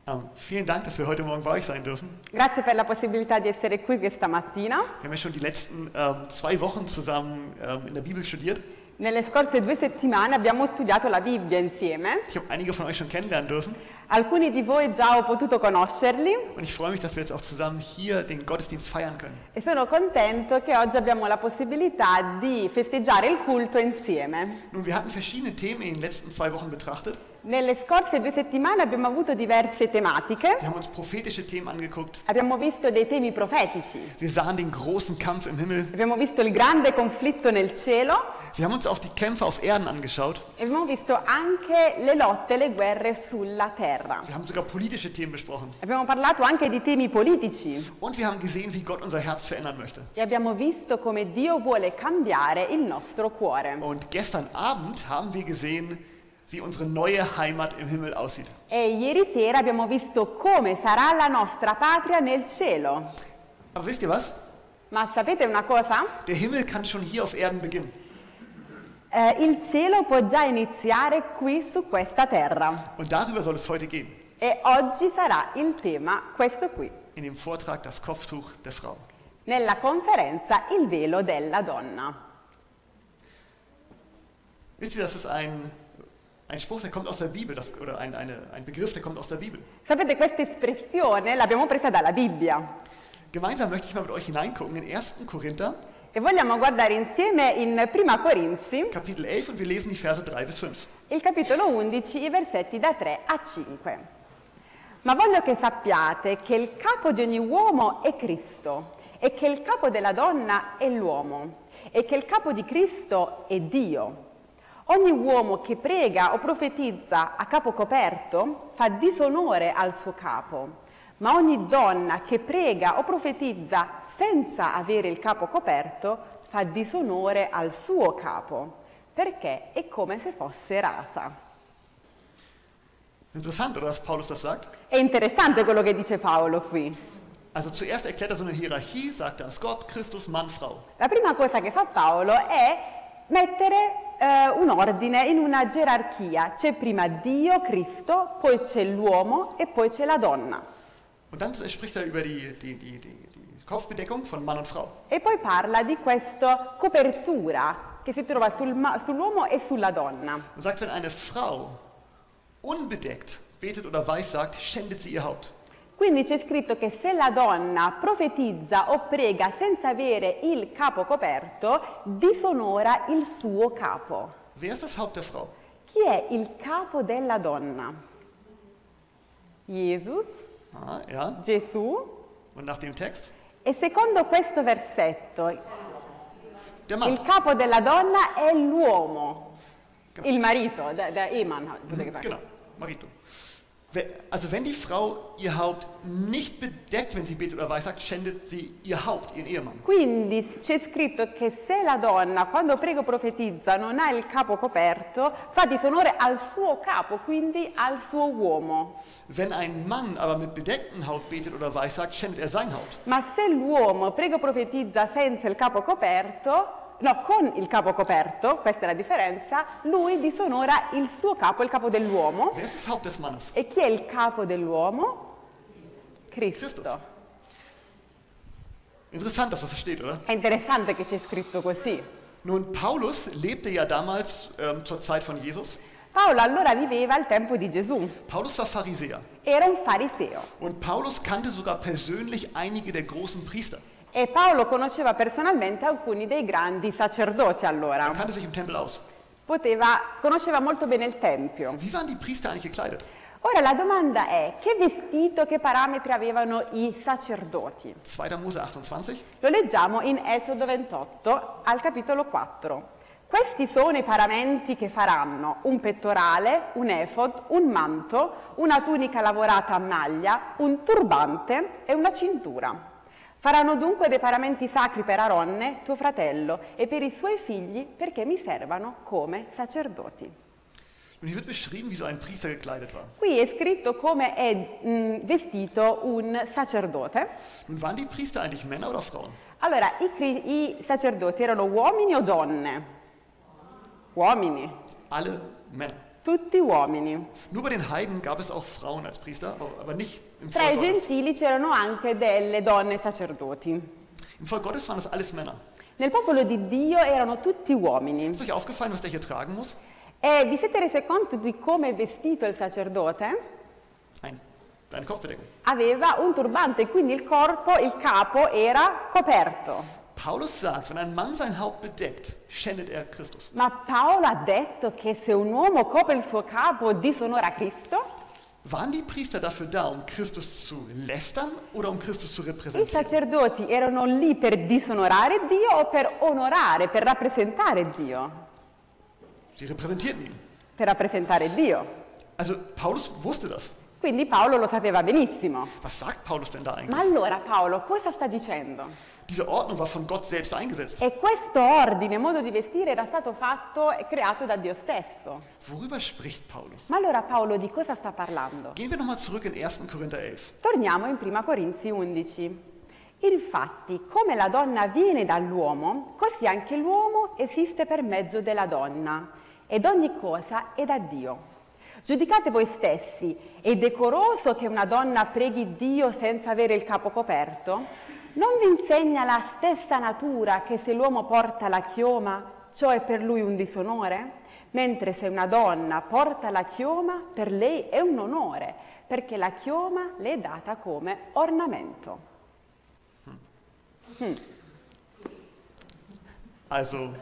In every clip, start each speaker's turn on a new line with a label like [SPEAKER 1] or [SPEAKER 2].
[SPEAKER 1] Vielen Dank, dass wir heute Morgen bei euch sein dürfen.
[SPEAKER 2] Grazie per la possibilità di essere qui questa mattina.
[SPEAKER 1] Wir haben ja schon die letzten 2 Wochen zusammen in der Bibel studiert.
[SPEAKER 2] Nelle scorse 2 settimane abbiamo studiato la Bibbia insieme.
[SPEAKER 1] Ich habe einige von euch schon kennenlernen dürfen.
[SPEAKER 2] Alcuni di voi già ho potuto conoscerli
[SPEAKER 1] Und ich freue mich, dass wir jetzt auch zusammen hier den Gottesdienst feiern können.
[SPEAKER 2] e sono contento che oggi abbiamo la possibilità di festeggiare il culto insieme.
[SPEAKER 1] Nun, wir hatten verschiedene Themen in den letzten 2 Wochen betrachtet.
[SPEAKER 2] Nelle scorse 2 settimane abbiamo avuto diverse tematiche.
[SPEAKER 1] Wir haben uns prophetische Themen angeguckt.
[SPEAKER 2] Abbiamo visto dei temi profetici.
[SPEAKER 1] Wir sahen den großen Kampf im Himmel.
[SPEAKER 2] Abbiamo visto il grande conflitto nel cielo
[SPEAKER 1] Wir haben uns auch die Kämpfe auf Erden angeschaut.
[SPEAKER 2] e abbiamo visto anche le lotte e le guerre sulla terra.
[SPEAKER 1] Wir haben sogar politische Themen besprochen.
[SPEAKER 2] Abbiamo parlato anche di temi politici
[SPEAKER 1] Und wir haben gesehen, wie Gott unser Herz verändern möchte.
[SPEAKER 2] e abbiamo visto come Dio vuole cambiare il nostro cuore.
[SPEAKER 1] Und gestern Abend haben wir gesehen, wie unsere neue Heimat im Himmel aussieht.
[SPEAKER 2] E ieri sera abbiamo visto come sarà la nostra patria nel cielo.
[SPEAKER 1] Aber wisst ihr was?
[SPEAKER 2] Ma sapete una cosa?
[SPEAKER 1] Der Himmel kann schon hier auf Erden beginnen.
[SPEAKER 2] Il cielo può già iniziare qui su questa terra.
[SPEAKER 1] Und darüber soll es heute gehen.
[SPEAKER 2] E oggi sarà il tema questo qui.
[SPEAKER 1] In dem Vortrag Das Kopftuch der Frau.
[SPEAKER 2] Nella conferenza Il velo della donna.
[SPEAKER 1] Wisst ihr, das ist ein Spruch, der kommt aus der Bibel, oder ein Begriff, der kommt aus der Bibel.
[SPEAKER 2] Sapete, questa espressione l'abbiamo presa dalla Bibbia.
[SPEAKER 1] Gemeinsam möchte ich mal mit euch hineingucken in 1. Korinther,
[SPEAKER 2] E vogliamo guardare insieme in Prima Corinzi,
[SPEAKER 1] Kapitel 11, und wir lesen die Verse 3 bis 5.
[SPEAKER 2] il capitolo 11, i versetti da 3 a 5. Ma voglio che sappiate che il capo di ogni uomo è Cristo, e che il capo della donna è l'uomo, e che il capo di Cristo è Dio. Ogni uomo che prega o profetizza a capo coperto fa disonore al suo capo, ma ogni donna che prega o profetizza senza avere il capo coperto fa disonore al suo capo, perché è come se fosse rasa.
[SPEAKER 1] Interessant, oder, dass Paulus das sagt?
[SPEAKER 2] È interessante quello che dice Paolo qui.
[SPEAKER 1] Also zuerst erklärt er so eine Hierarchie, sagt er, es Gott, Christus, Mann, Frau.
[SPEAKER 2] La prima cosa che fa Paolo è mettere un ordine in una gerarchia. C'è prima Dio, Cristo, poi c'è l'uomo e poi c'è la donna.
[SPEAKER 1] Und dann spricht er über die Kopfbedeckung von Mann und Frau.
[SPEAKER 2] E poi parla di questa copertura che si trova sull'uomo e sulla donna.
[SPEAKER 1] Und sagt, wenn eine Frau unbedeckt betet oder weissagt, schändet sie ihr Haupt.
[SPEAKER 2] Quindi c'è scritto che se la donna profetizza o prega senza avere il capo coperto, disonora il suo capo.
[SPEAKER 1] Wer ist das Haupt der Frau?
[SPEAKER 2] Chi è il capo della donna? Jesus,
[SPEAKER 1] Ja.
[SPEAKER 2] Gesù.
[SPEAKER 1] Und nach dem Text?
[SPEAKER 2] E secondo questo versetto,
[SPEAKER 1] Der Mann.
[SPEAKER 2] il capo della donna è l'uomo, il marito, der Ehemann.
[SPEAKER 1] Genau, Marito. Also wenn die Frau ihr Haupt nicht bedeckt, wenn sie betet oder weissagt, schändet sie ihr Haupt, ihren Ehemann.
[SPEAKER 2] Quindi c'è scritto che se la donna, quando prega o profetizza, non ha il capo coperto, fa disonore al suo capo, quindi al suo uomo.
[SPEAKER 1] Wenn ein Mann aber mit bedecktem Haupt betet oder weissagt, schändet er sein Haupt.
[SPEAKER 2] Ma se l'uomo prega o profetizza senza il capo coperto, no, con il capo coperto, questa è la differenza, lui disonora il suo capo, il capo dell'uomo.
[SPEAKER 1] Wer ist das Haupt des Mannes?
[SPEAKER 2] E chi è il capo dell'uomo? Cristo.
[SPEAKER 1] Christus. Interessant, dass das steht, oder?
[SPEAKER 2] È interessante che c'è scritto così.
[SPEAKER 1] Nun, Paulus lebte ja damals zur Zeit von Jesus.
[SPEAKER 2] Paolo allora viveva al tempo di Gesù,
[SPEAKER 1] Paulus war Pharisäer.
[SPEAKER 2] era un fariseo
[SPEAKER 1] Und Paulus kannte sogar persönlich einige der großen Priester.
[SPEAKER 2] e Paolo conosceva personalmente alcuni dei grandi sacerdoti allora.
[SPEAKER 1] Er kannte sich im Tempel aus.
[SPEAKER 2] Conosceva molto bene il Tempio.
[SPEAKER 1] Wie waren die Priester eigentlich gekleidet?
[SPEAKER 2] Ora la domanda è, che vestito, che parametri avevano i sacerdoti?
[SPEAKER 1] 2. Mose 28.
[SPEAKER 2] Lo leggiamo in Esodo 28 al capitolo 4. Questi sono i paramenti che faranno: un pettorale, un efod, un manto, una tunica lavorata a maglia, un turbante e una cintura. Faranno dunque dei paramenti sacri per Aronne, tuo fratello, e per i suoi figli, perché mi servano come sacerdoti.
[SPEAKER 1] Und hier wird beschrieben, wie so ein Priester gekleidet war.
[SPEAKER 2] Qui è scritto come è vestito un sacerdote.
[SPEAKER 1] Nun, waren die Priester eigentlich Männer oder Frauen?
[SPEAKER 2] Allora, i sacerdoti erano uomini o donne? Uomini.
[SPEAKER 1] Alle Männer.
[SPEAKER 2] tutti uomini.
[SPEAKER 1] Nur bei den Heiden gab es auch Frauen als Priester, aber nicht im
[SPEAKER 2] Tra
[SPEAKER 1] Volk
[SPEAKER 2] i
[SPEAKER 1] Gottes.
[SPEAKER 2] gentili c'erano anche delle donne sacerdoti.
[SPEAKER 1] Im Volk Gottes waren das alles Männer.
[SPEAKER 2] Nel popolo di Dio erano tutti uomini.
[SPEAKER 1] Ist euch aufgefallen, was der hier tragen muss?
[SPEAKER 2] E vi siete resi conto di come è vestito il sacerdote?
[SPEAKER 1] Eine Kopfbedeckung.
[SPEAKER 2] Aveva un turbante, quindi il corpo, il capo era coperto.
[SPEAKER 1] Paulus sagt, wenn ein Mann sein Haupt bedeckt, schändet er Christus.
[SPEAKER 2] Ma Paolo ha detto che se un uomo copre il suo capo disonora Cristo?
[SPEAKER 1] Waren die Priester dafür da, um Christus zu lästern oder um Christus zu
[SPEAKER 2] I
[SPEAKER 1] repräsentieren?
[SPEAKER 2] sacerdoti erano lì per disonorare Dio o per onorare, per rappresentare Dio?
[SPEAKER 1] Sie repräsentierten ihn.
[SPEAKER 2] Per rappresentare Dio.
[SPEAKER 1] Also Paulus wusste das.
[SPEAKER 2] Quindi Paolo lo sapeva benissimo.
[SPEAKER 1] Was sagt Paulus denn da
[SPEAKER 2] Ma
[SPEAKER 1] eigentlich?
[SPEAKER 2] allora Paolo cosa sta dicendo?
[SPEAKER 1] Diese Ordnung war von Gott selbst eingesetzt.
[SPEAKER 2] E questo ordine, modo di vestire era stato fatto e creato da Dio stesso.
[SPEAKER 1] Worüber spricht Paulus?
[SPEAKER 2] Ma allora Paolo di cosa sta parlando?
[SPEAKER 1] Gehen wir nochmal zurück in 1. Korinther 11.
[SPEAKER 2] Torniamo in 1 Corinzi 11. Infatti, come la donna viene dall'uomo, così anche l'uomo esiste per mezzo della donna, ed ogni cosa è da Dio. Giudicate voi stessi, è decoroso che una donna preghi Dio senza avere il capo coperto? Non vi insegna la stessa natura che se l'uomo porta la chioma, ciò è per lui un disonore? Mentre se una donna porta la chioma, per lei è un onore, perché la chioma le è data come ornamento.
[SPEAKER 1] Also,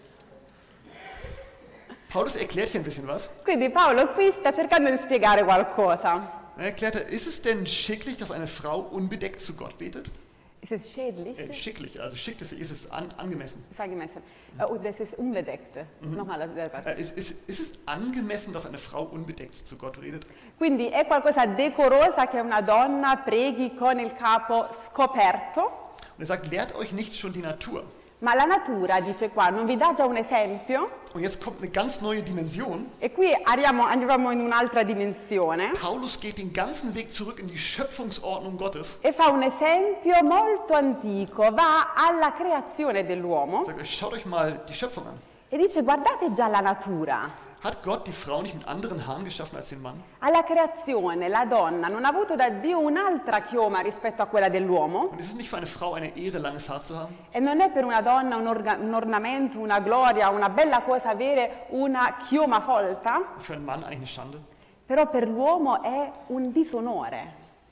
[SPEAKER 1] Paulus erklärt hier ein bisschen was.
[SPEAKER 2] Quindi Paolo qui sta cercando di spiegare qualcosa.
[SPEAKER 1] Er erklärte, ist es denn schicklich, dass eine Frau unbedeckt zu Gott betet?
[SPEAKER 2] Ist es schädlich?
[SPEAKER 1] Schicklich, also schick ist es angemessen.
[SPEAKER 2] Sag ich mal. Das ist unbedeckt. Nochmal.
[SPEAKER 1] Ist es angemessen, dass eine Frau unbedeckt zu Gott redet?
[SPEAKER 2] Quindi è qualcosa decorosa che una donna preghi con il capo scoperto?
[SPEAKER 1] Und er sagt, lehrt euch nicht schon die Natur.
[SPEAKER 2] Ma la natura, dice qua, non vi dà già un esempio?
[SPEAKER 1] Und jetzt kommt eine ganz neue Dimension.
[SPEAKER 2] E qui arriviamo in un'altra dimensione.
[SPEAKER 1] Paulus geht den ganzen Weg zurück in die Schöpfungsordnung Gottes.
[SPEAKER 2] E fa un esempio molto antico, va alla creazione dell'uomo
[SPEAKER 1] Er sagt, schaut euch mal die Schöpfung an.
[SPEAKER 2] e dice guardate già la natura.
[SPEAKER 1] Hat Gott die Frau nicht mit anderen Haaren geschaffen als den Mann?
[SPEAKER 2] Alla creazione la donna non ha avuto da Dio un'altra chioma rispetto a quella dell'uomo
[SPEAKER 1] Und ist es nicht für eine Frau eine Ehre, langes Haar zu haben?
[SPEAKER 2] e non è per una donna un ornamento, una gloria, una bella cosa avere una chioma folta,
[SPEAKER 1] Für einen Mann eigentlich eine Schande?
[SPEAKER 2] però per l'uomo è un disonore.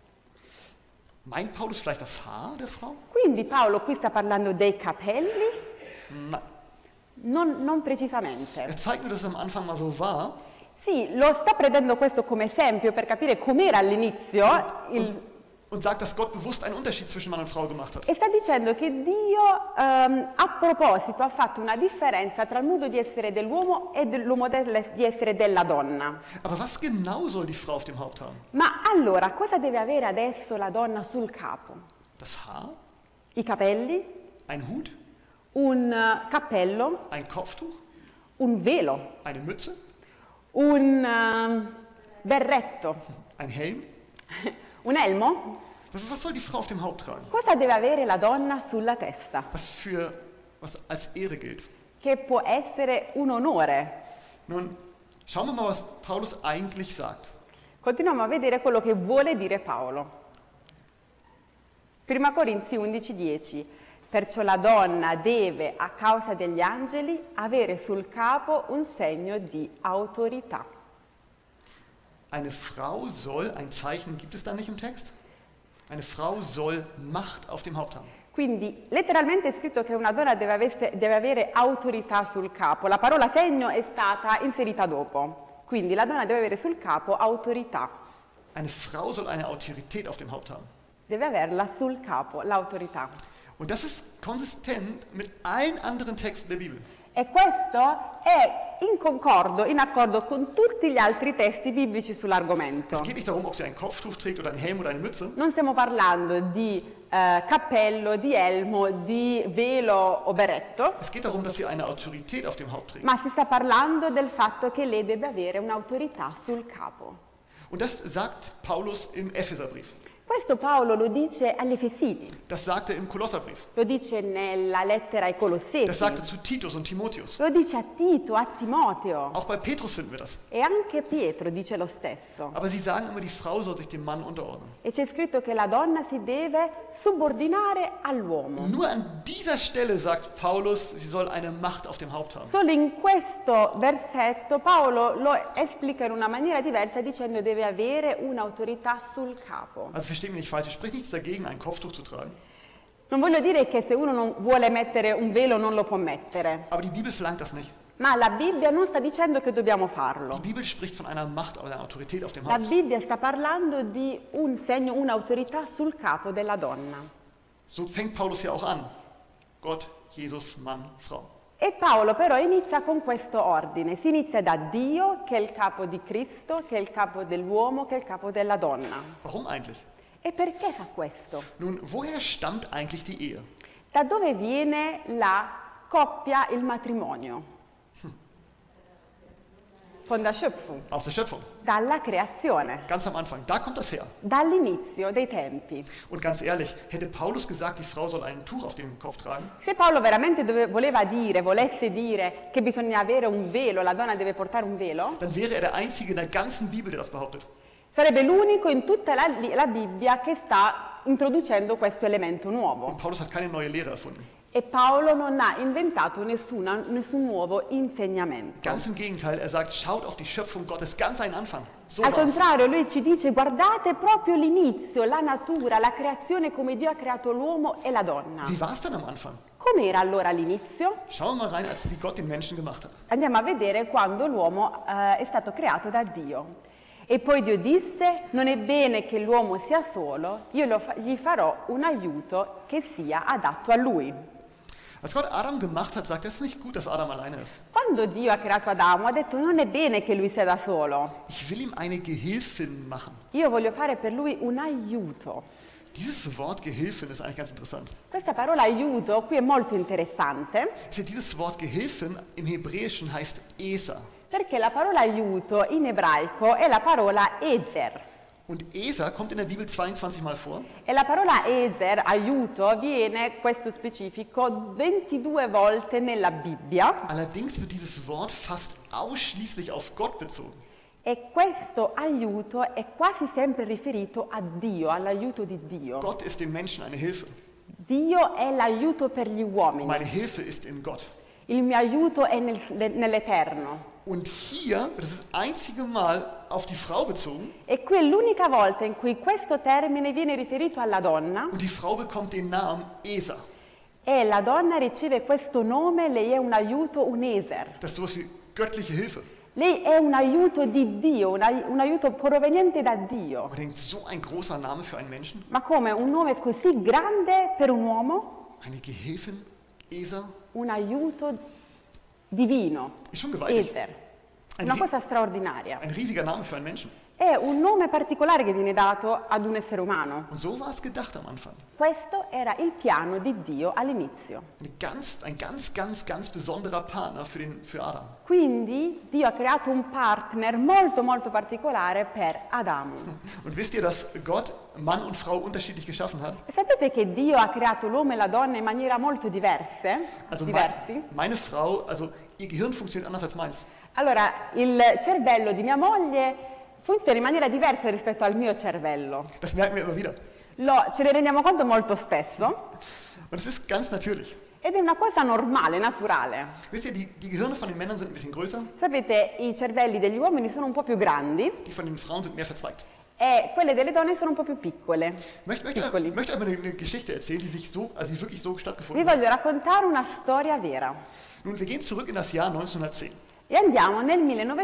[SPEAKER 1] Meint Paulus vielleicht das Haar der Frau?
[SPEAKER 2] Quindi Paolo qui sta parlando dei capelli?
[SPEAKER 1] Nein.
[SPEAKER 2] Non precisamente.
[SPEAKER 1] Er zeigt nur, dass es am Anfang mal so war.
[SPEAKER 2] Sì, lo sta prendendo questo come esempio per capire com'era all'inizio
[SPEAKER 1] Und sagt, dass Gott bewusst einen Unterschied zwischen Mann und Frau gemacht hat.
[SPEAKER 2] e sta dicendo che Dio a proposito ha fatto una differenza tra il modo di essere dell'uomo e dell'uomo di essere della donna.
[SPEAKER 1] Aber was genau soll die Frau auf dem Haupt haben?
[SPEAKER 2] Ma allora cosa deve avere adesso la donna sul capo?
[SPEAKER 1] Das Haar?
[SPEAKER 2] I capelli?
[SPEAKER 1] Ein Hut?
[SPEAKER 2] Un cappello?
[SPEAKER 1] Ein Kopftuch?
[SPEAKER 2] Un velo?
[SPEAKER 1] Eine Mütze?
[SPEAKER 2] Un berretto?
[SPEAKER 1] Ein Helm?
[SPEAKER 2] Un elmo?
[SPEAKER 1] Was soll die Frau auf dem Haupt tragen?
[SPEAKER 2] Cosa deve avere la donna sulla testa?
[SPEAKER 1] Was als Ehre gilt.
[SPEAKER 2] Che può essere un onore.
[SPEAKER 1] Nun, schauen wir mal, was Paulus eigentlich sagt.
[SPEAKER 2] Continuiamo a vedere quello che vuole dire Paolo. 1 Corinzi 11:10. Perciò la donna deve, a causa degli angeli, avere sul capo un segno di autorità.
[SPEAKER 1] Eine Frau soll, ein Zeichen gibt es da nicht im Text? Eine Frau soll Macht auf dem Haupt haben.
[SPEAKER 2] Quindi letteralmente è scritto che una donna deve avere autorità sul capo. La parola segno è stata inserita dopo. Quindi la donna deve avere sul capo autorità.
[SPEAKER 1] Eine Frau soll eine Autorität auf dem Haupt haben.
[SPEAKER 2] Deve averla sul capo, l'autorità.
[SPEAKER 1] Und das ist konsistent mit allen anderen Texten der Bibel.
[SPEAKER 2] E questo è in accordo con tutti gli altri testi biblici sull'argomento.
[SPEAKER 1] Es geht nicht darum, ob sie ein Kopftuch trägt oder ein Helm oder eine Mütze.
[SPEAKER 2] Non stiamo parlando di cappello, di elmo, di velo o berretto,
[SPEAKER 1] Es geht darum, dass sie eine Autorität auf dem Haupt trägt.
[SPEAKER 2] ma si sta parlando del fatto che lei deve avere un'autorità sul capo.
[SPEAKER 1] Und das sagt Paulus im Epheserbrief.
[SPEAKER 2] Questo Paolo lo dice agli Efesini,
[SPEAKER 1] Das sagt er im Kolosserbrief.
[SPEAKER 2] lo dice nella lettera ai
[SPEAKER 1] Das
[SPEAKER 2] Colossesi,
[SPEAKER 1] sagt er zu Titus und Timotheus.
[SPEAKER 2] lo dice a Tito, a Timoteo
[SPEAKER 1] Auch bei Petrus finden wir das.
[SPEAKER 2] e anche Pietro dice lo stesso.
[SPEAKER 1] Aber sie sagen immer, die Frau soll sich dem Mann unterordnen.
[SPEAKER 2] E c'è scritto che la donna si deve subordinare all'uomo.
[SPEAKER 1] Nur an dieser Stelle sagt Paulus, sie soll eine Macht auf dem Haupt haben.
[SPEAKER 2] Solo in questo versetto Paolo lo esplica in una maniera diversa dicendo deve avere un'autorità sul capo.
[SPEAKER 1] Also versteht mich nicht falsch, ich spreche nichts dagegen, ein Kopftuch zu tragen.
[SPEAKER 2] Non voglio dire che se uno non vuole mettere un velo non lo può mettere,
[SPEAKER 1] Aber die Bibel verlangt das nicht.
[SPEAKER 2] ma la Bibbia non sta dicendo che dobbiamo farlo.
[SPEAKER 1] Die Bibel spricht von einer Macht oder einer Autorität auf dem
[SPEAKER 2] La
[SPEAKER 1] Haupt.
[SPEAKER 2] Bibbia sta parlando di un segno, un'autorità sul capo della donna.
[SPEAKER 1] So fängt Paulus ja auch an. Gott, Jesus, Mann, Frau.
[SPEAKER 2] E Paolo però inizia con questo ordine, si inizia da Dio che è il capo di Cristo, che è il capo dell'uomo, che è il capo della donna.
[SPEAKER 1] Warum eigentlich?
[SPEAKER 2] E perché fa questo?
[SPEAKER 1] Nun, woher stammt eigentlich die Ehe?
[SPEAKER 2] Da dove viene la coppia, il matrimonio? Von der Schöpfung,
[SPEAKER 1] Aus der Schöpfung.
[SPEAKER 2] dalla creazione,
[SPEAKER 1] Ganz am Anfang. Da kommt das her.
[SPEAKER 2] dall'inizio dei tempi.
[SPEAKER 1] Und ganz ehrlich, hätte Paulus gesagt, die Frau soll ein Tuch auf dem Kopf tragen,
[SPEAKER 2] Se Paolo veramente volesse dire che bisogna avere un velo, la donna deve portare un velo,
[SPEAKER 1] dann wäre er der Einzige in der ganzen Bibel, der das behauptet.
[SPEAKER 2] sarebbe l'unico in tutta la Bibbia che sta introducendo questo elemento nuovo.
[SPEAKER 1] Und Paulus hat keine neue Lehre erfunden.
[SPEAKER 2] E Paolo non ha inventato nessun nuovo insegnamento.
[SPEAKER 1] Ganz im Gegenteil, er sagt, schaut auf die Schöpfung Gottes, ganz ein Anfang. So
[SPEAKER 2] Al
[SPEAKER 1] war's.
[SPEAKER 2] contrario, lui ci dice guardate proprio l'inizio, la natura, la creazione, come Dio ha creato l'uomo e la donna.
[SPEAKER 1] Wie war es dann am Anfang?
[SPEAKER 2] Com'era allora l'inizio?
[SPEAKER 1] Schauen wir mal rein, als wie Gott den Menschen gemacht hat.
[SPEAKER 2] Andiamo a vedere quando l'uomo è stato creato da Dio. E poi Dio disse, non è bene che l'uomo sia solo, io gli farò un aiuto che sia adatto a lui.
[SPEAKER 1] Als Gott Adam gemacht hat, sagt er, es ist nicht gut, dass Adam alleine ist.
[SPEAKER 2] Quando Dio ha creato Adamo ha detto non è bene che lui sia da solo,
[SPEAKER 1] Ich will ihm eine Gehilfin machen.
[SPEAKER 2] io voglio fare per lui un aiuto.
[SPEAKER 1] Dieses Wort Gehilfin ist eigentlich ganz interessant.
[SPEAKER 2] Questa parola aiuto qui è molto interessante
[SPEAKER 1] Dieses Wort Gehilfin im Hebräischen heißt Esa.
[SPEAKER 2] perché la parola aiuto in ebraico è la parola ezer.
[SPEAKER 1] Und Esa kommt in der Bibel 22 Mal vor.
[SPEAKER 2] E la parola ezer, aiuto, viene, questo specifico, 22 volte nella Bibbia.
[SPEAKER 1] Allerdings wird dieses Wort fast ausschließlich auf Gott bezogen.
[SPEAKER 2] E questo aiuto è quasi sempre riferito a Dio, all'aiuto di Dio.
[SPEAKER 1] Gott ist dem Menschen eine Hilfe.
[SPEAKER 2] Dio è l'aiuto per gli uomini.
[SPEAKER 1] Meine Hilfe ist in Gott.
[SPEAKER 2] Il mio aiuto è nell'Eterno.
[SPEAKER 1] Und hier wird das einzige Mal auf die Frau bezogen
[SPEAKER 2] E qui è l'unica volta in cui questo termine viene riferito alla donna
[SPEAKER 1] und die Frau bekommt den Namen Esa.
[SPEAKER 2] e la donna riceve questo nome, lei è un aiuto, un eser.
[SPEAKER 1] Das ist sowas wie göttliche Hilfe.
[SPEAKER 2] Lei è un aiuto di Dio, un aiuto proveniente da Dio.
[SPEAKER 1] Man denkt, so ein großer Name für einen Menschen?
[SPEAKER 2] Ma come un nome così grande per un uomo?
[SPEAKER 1] Eine Gehilfin? Esa?
[SPEAKER 2] Un aiuto divino,
[SPEAKER 1] Ist schon gewaltig.
[SPEAKER 2] eser.
[SPEAKER 1] Ein,
[SPEAKER 2] Una
[SPEAKER 1] ri
[SPEAKER 2] cosa straordinaria.
[SPEAKER 1] ein riesiger Name für einen Menschen.
[SPEAKER 2] È un nome particolare che viene dato ad un essere umano.
[SPEAKER 1] Und so war es gedacht am Anfang.
[SPEAKER 2] Questo era il piano di Dio all'inizio.
[SPEAKER 1] Ein ganz besonderer Partner für Adam.
[SPEAKER 2] Quindi Dio ha creato un partner molto particolare per Adamo.
[SPEAKER 1] Und wisst ihr, dass Gott Mann und Frau unterschiedlich geschaffen hat?
[SPEAKER 2] E sapete che Dio ha creato l'uomo e la donna in maniera molto diversi?
[SPEAKER 1] Meine Frau, also ihr Gehirn funktioniert anders als meins.
[SPEAKER 2] Allora, il cervello di mia moglie funziona in maniera diversa rispetto al mio cervello.
[SPEAKER 1] Das merken wir immer wieder.
[SPEAKER 2] Ce ne rendiamo conto molto spesso
[SPEAKER 1] Und es ist ganz natürlich.
[SPEAKER 2] ed è una cosa normale, naturale.
[SPEAKER 1] Wisst ihr, die Gehirne von den Männern sind ein bisschen größer,
[SPEAKER 2] Sapete, i cervelli degli uomini sono un po' più grandi
[SPEAKER 1] die von den Frauen sind mehr verzweigt.
[SPEAKER 2] e quelle delle donne sono un po' più piccole.
[SPEAKER 1] Möchte
[SPEAKER 2] Piccoli.
[SPEAKER 1] einmal eine Geschichte erzählen, die wirklich so
[SPEAKER 2] Vi
[SPEAKER 1] stattgefunden hat.
[SPEAKER 2] voglio raccontare una storia vera
[SPEAKER 1] Nun, wir gehen zurück in das Jahr 1910.
[SPEAKER 2] e andiamo nel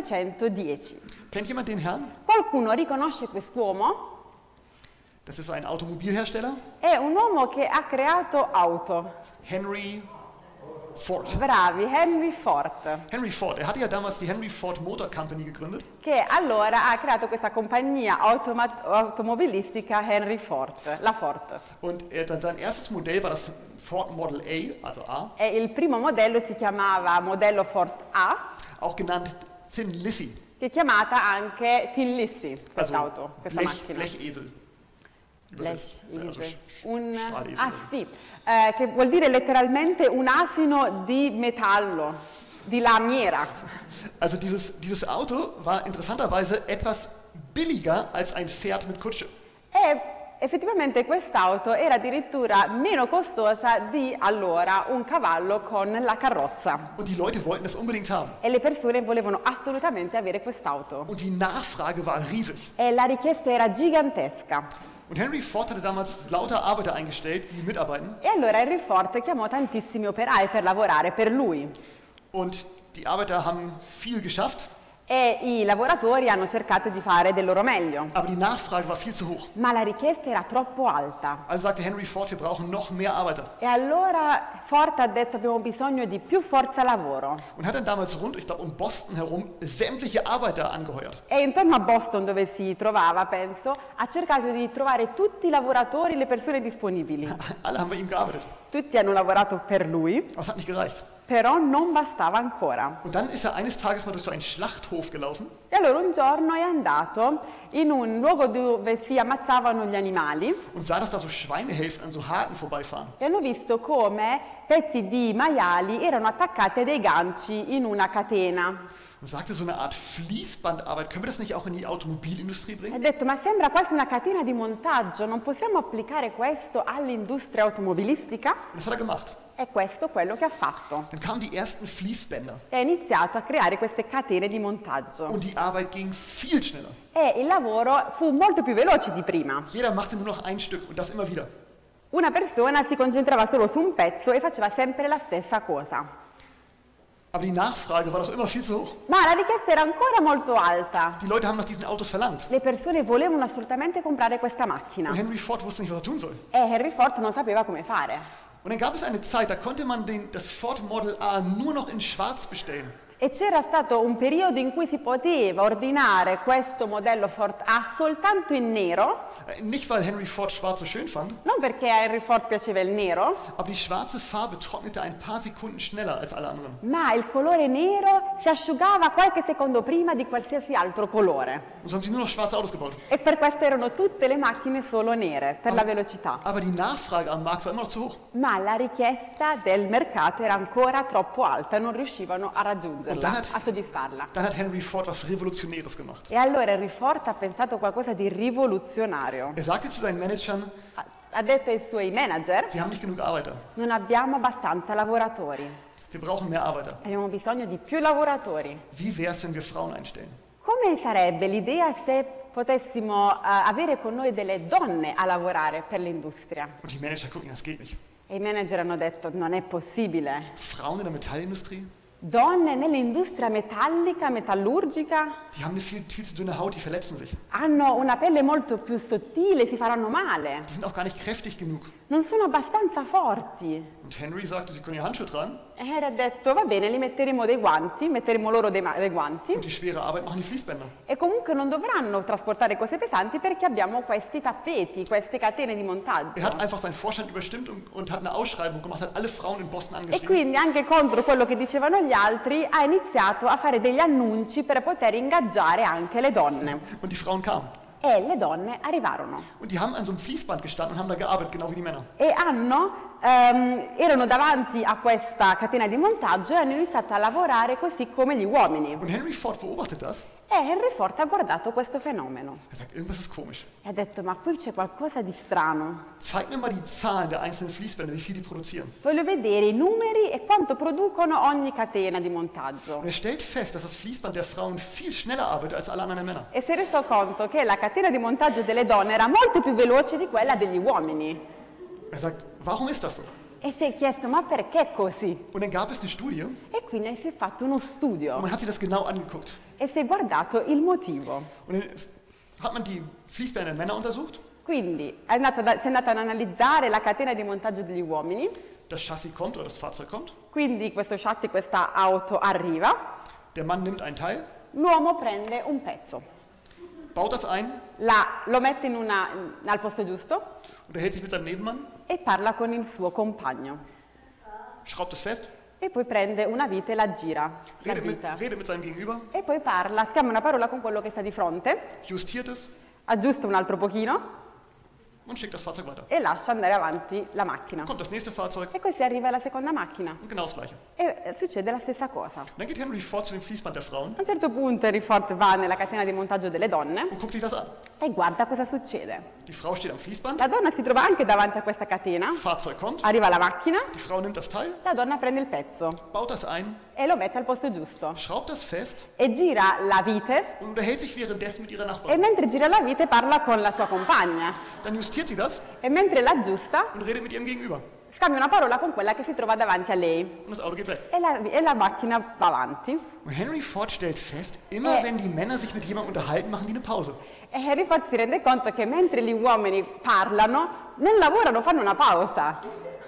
[SPEAKER 2] 1910.
[SPEAKER 1] Kennt jemand den Herrn?
[SPEAKER 2] Qualcuno riconosce quest'uomo?
[SPEAKER 1] Das ist ein Automobilhersteller,
[SPEAKER 2] È un uomo che ha creato auto.
[SPEAKER 1] Henry Ford.
[SPEAKER 2] Bravi, Henry Ford,
[SPEAKER 1] Henry Ford, er hatte ja damals die Henry Ford Motor Company gegründet.
[SPEAKER 2] che allora ha creato questa compagnia automobilistica Henry Ford, la Ford.
[SPEAKER 1] Und sein erstes Modell war das Ford Model A, also A,
[SPEAKER 2] E il primo modello si chiamava modello Ford A,
[SPEAKER 1] auch genannt Thin Lizzy,
[SPEAKER 2] che è chiamata anche Tin Lizzy,
[SPEAKER 1] also
[SPEAKER 2] quest'auto, questa macchina.
[SPEAKER 1] Blechesel. Übersetzt. Also Strahlesel.
[SPEAKER 2] Ah sì, che vuol dire letteralmente un asino di metallo, di lamiera.
[SPEAKER 1] Also dieses Auto war interessanterweise etwas billiger als ein Pferd mit Kutsche.
[SPEAKER 2] E effettivamente quest'auto era addirittura meno costosa di allora un cavallo con la carrozza.
[SPEAKER 1] Und die Leute wollten das unbedingt haben.
[SPEAKER 2] E le persone volevano assolutamente avere quest'auto.
[SPEAKER 1] Und die Nachfrage war riesig.
[SPEAKER 2] E la richiesta era gigantesca.
[SPEAKER 1] Und Henry Ford hatte damals lauter Arbeiter eingestellt, die mitarbeiten.
[SPEAKER 2] E allora Henry Ford chiamò tantissimi operai per lavorare per lui.
[SPEAKER 1] Und die Arbeiter haben viel geschafft,
[SPEAKER 2] E i lavoratori hanno cercato di fare del loro meglio.
[SPEAKER 1] aber die Nachfrage war viel zu hoch.
[SPEAKER 2] Ma la richiesta era troppo alta.
[SPEAKER 1] Also sagte Henry Ford, wir brauchen noch mehr Arbeiter.
[SPEAKER 2] E allora Ford ha detto abbiamo bisogno di più forza lavoro.
[SPEAKER 1] Und hat dann damals rund, ich glaube um Boston herum, sämtliche Arbeiter angeheuert.
[SPEAKER 2] E intorno a Boston, dove si trovava, penso, ha cercato di trovare tutti i lavoratori, le persone disponibili.
[SPEAKER 1] Alle haben bei ihm gearbeitet.
[SPEAKER 2] Tutti hanno lavorato per lui,
[SPEAKER 1] Aber es hat nicht gereicht.
[SPEAKER 2] però non bastava ancora.
[SPEAKER 1] Und dann ist er eines Tages mal durch so einen Schlachthof gelaufen
[SPEAKER 2] E allora un giorno è andato in un luogo dove si ammazzavano gli animali
[SPEAKER 1] und sah, dass da so Schweinehälften an so Haken vorbeifahren.
[SPEAKER 2] e hanno visto come pezzi di maiali erano attaccati a dei ganci in una catena.
[SPEAKER 1] Und sagte, so eine Art Fließbandarbeit, können wir das nicht auch in die Automobilindustrie
[SPEAKER 2] Ha
[SPEAKER 1] bringen?
[SPEAKER 2] detto, ma sembra quasi una catena di montaggio, non possiamo applicare questo all'industria automobilistica?
[SPEAKER 1] Und das hat er gemacht.
[SPEAKER 2] E questo è quello che ha fatto.
[SPEAKER 1] Dann kamen die ersten Fließbänder
[SPEAKER 2] E ha iniziato a creare queste catene di montaggio.
[SPEAKER 1] und die Arbeit ging viel schneller.
[SPEAKER 2] E il lavoro fu molto più veloce di prima.
[SPEAKER 1] Jeder machte nur noch ein Stück und das immer wieder.
[SPEAKER 2] Una persona si concentrava solo su un pezzo e faceva sempre la stessa cosa.
[SPEAKER 1] Aber die Nachfrage war doch immer viel zu hoch.
[SPEAKER 2] Ma la richiesta era ancora molto alta.
[SPEAKER 1] Die Leute haben nach diesen Autos verlangt.
[SPEAKER 2] Le persone volevano assolutamente comprare questa macchina.
[SPEAKER 1] Und Henry Ford wusste nicht, was er tun soll.
[SPEAKER 2] E Henry Ford non sapeva come fare.
[SPEAKER 1] Und dann gab es eine Zeit, da konnte man das Ford Model A nur noch in schwarz bestellen.
[SPEAKER 2] E c'era stato un periodo in cui si poteva ordinare questo modello Ford A soltanto in nero,
[SPEAKER 1] Nicht, weil Henry Ford schwarz so schön fand,
[SPEAKER 2] non perché a Henry Ford piaceva il nero,
[SPEAKER 1] aber die schwarze Farbe trocknete ein paar Sekunden schneller als alle anderen.
[SPEAKER 2] ma il colore nero si asciugava qualche secondo prima di qualsiasi altro colore.
[SPEAKER 1] Und so haben sie nur noch schwarze Autos gebaut.
[SPEAKER 2] E per questo erano tutte le macchine solo nere, per la velocità.
[SPEAKER 1] Aber die Nachfrage am Markt war immer noch zu hoch.
[SPEAKER 2] Ma la richiesta del mercato era ancora troppo alta, non riuscivano a raggiungerla, a soddisfarla.
[SPEAKER 1] Dann hat Henry Ford was Revolutionäres gemacht.
[SPEAKER 2] E allora Henry Ford ha pensato a qualcosa di rivoluzionario.
[SPEAKER 1] Er sagte zu seinen Managern,
[SPEAKER 2] Ha detto ai suoi manager,
[SPEAKER 1] wir haben nicht genug Arbeiter.
[SPEAKER 2] non abbiamo abbastanza lavoratori,
[SPEAKER 1] Wir brauchen mehr Arbeiter.
[SPEAKER 2] abbiamo bisogno di più lavoratori.
[SPEAKER 1] Wie wäre es, wenn wir Frauen einstellen?
[SPEAKER 2] Come sarebbe l'idea se potessimo avere con noi delle donne a lavorare per l'industria?
[SPEAKER 1] Und die Manager gucken, das geht nicht.
[SPEAKER 2] E i manager hanno detto non è possibile.
[SPEAKER 1] Frauen in der Metallindustrie,
[SPEAKER 2] Donne nell'industria metallica, metallurgica,
[SPEAKER 1] die haben eine viel zu dünne Haut, die verletzen sich.
[SPEAKER 2] hanno una pelle molto più sottile, si faranno male,
[SPEAKER 1] Die sind auch gar nicht kräftig genug.
[SPEAKER 2] non sono abbastanza forti.
[SPEAKER 1] Und Henry sagte, sie können ja Handschuhe tragen
[SPEAKER 2] E ha detto va bene, li metteremo dei guanti, metteremo loro dei guanti
[SPEAKER 1] und die schwere Arbeit machen die Fließbänder.
[SPEAKER 2] e comunque non dovranno trasportare cose pesanti perché abbiamo questi tappeti, queste catene di montaggio.
[SPEAKER 1] Er hat einfach seinen Vorstand überstimmt und hat eine Ausschreibung gemacht, hat alle Frauen in Boston
[SPEAKER 2] E
[SPEAKER 1] angeschrieben.
[SPEAKER 2] quindi anche contro quello che dicevano gli altri ha iniziato a fare degli annunci per poter ingaggiare anche le donne.
[SPEAKER 1] Und die Frauen kamen.
[SPEAKER 2] E le donne arrivarono
[SPEAKER 1] Und die haben an so einem Fließband gestanden und haben da gearbeitet, genau wie die Männer.
[SPEAKER 2] e erano davanti a questa catena di montaggio e hanno iniziato a lavorare così come gli uomini.
[SPEAKER 1] Und Henry Ford beobachtet das.
[SPEAKER 2] E Henry Ford ha guardato questo fenomeno
[SPEAKER 1] Er sagt, irgendwas ist komisch.
[SPEAKER 2] e ha detto ma qui c'è qualcosa di strano.
[SPEAKER 1] Zeig mir mal die Zahlen der einzelnen Fließbänder, wie viel die produzieren.
[SPEAKER 2] Voglio vedere i numeri e quanto producono ogni catena di montaggio.
[SPEAKER 1] Und er stellt fest, dass das Fließband der Frauen viel schneller arbeitet als alle anderen Männer.
[SPEAKER 2] E si è reso conto che la catena di montaggio delle donne era molto più veloce di quella degli uomini.
[SPEAKER 1] Er sagt, warum ist das so?
[SPEAKER 2] E si è chiesto ma perché così?
[SPEAKER 1] Und dann gab es eine Studie
[SPEAKER 2] E quindi si è fatto uno
[SPEAKER 1] und
[SPEAKER 2] studio
[SPEAKER 1] man hat sich das genau angeguckt.
[SPEAKER 2] e si è guardato il motivo.
[SPEAKER 1] Und dann hat man die Fließbänder der Männer untersucht.
[SPEAKER 2] Quindi si è andato ad analizzare la catena di montaggio degli uomini,
[SPEAKER 1] Das Chassis kommt oder das Fahrzeug kommt.
[SPEAKER 2] quindi questo chassis, questa auto arriva,
[SPEAKER 1] Der Mann nimmt ein Teil,
[SPEAKER 2] l'uomo prende un pezzo,
[SPEAKER 1] baut das ein
[SPEAKER 2] lo mette al posto giusto
[SPEAKER 1] unterhält sich mit seinem Nebenmann,
[SPEAKER 2] e parla con il suo compagno.
[SPEAKER 1] schraubt es fest,
[SPEAKER 2] E poi prende una vite e la gira, la vita.
[SPEAKER 1] redet mit seinem Gegenüber,
[SPEAKER 2] E poi parla, scambia una parola con quello che sta di fronte,
[SPEAKER 1] justiert es,
[SPEAKER 2] aggiusta un altro pochino
[SPEAKER 1] und schickt das Fahrzeug weiter.
[SPEAKER 2] e lascia andare avanti la macchina.
[SPEAKER 1] Kommt das nächste Fahrzeug
[SPEAKER 2] E così arriva la seconda macchina
[SPEAKER 1] und genau das Gleiche.
[SPEAKER 2] e succede la stessa cosa.
[SPEAKER 1] Und dann geht Henry Ford zu dem Fließband der Frauen
[SPEAKER 2] A un certo punto Henry Ford va nella catena di montaggio delle donne
[SPEAKER 1] und guckt sich das an.
[SPEAKER 2] e guarda cosa succede.
[SPEAKER 1] Die Frau steht am Fließband,
[SPEAKER 2] La donna si trova anche davanti a questa catena,
[SPEAKER 1] Fahrzeug kommt,
[SPEAKER 2] arriva la macchina,
[SPEAKER 1] die Frau nimmt das Teil,
[SPEAKER 2] la donna prende il pezzo
[SPEAKER 1] baut das ein,
[SPEAKER 2] e lo mette al posto giusto
[SPEAKER 1] schraubt das fest
[SPEAKER 2] e gira la vite
[SPEAKER 1] und unterhält sich währenddessen mit ihrer
[SPEAKER 2] e
[SPEAKER 1] Nachbarin.
[SPEAKER 2] mentre gira la vite parla con la sua compagna
[SPEAKER 1] Dann justiert sie das
[SPEAKER 2] e mentre l'aggiusta
[SPEAKER 1] und redet mit ihrem Gegenüber.
[SPEAKER 2] scambia una parola con quella che si trova davanti a lei
[SPEAKER 1] Und das Auto geht weg.
[SPEAKER 2] e la macchina va avanti.
[SPEAKER 1] Und Henry Ford stellt fest, immer wenn die Männer sich mit jemandem unterhalten, machen die eine Pause.
[SPEAKER 2] E Henry Ford si rende conto che mentre gli uomini parlano, non lavorano, fanno una pausa,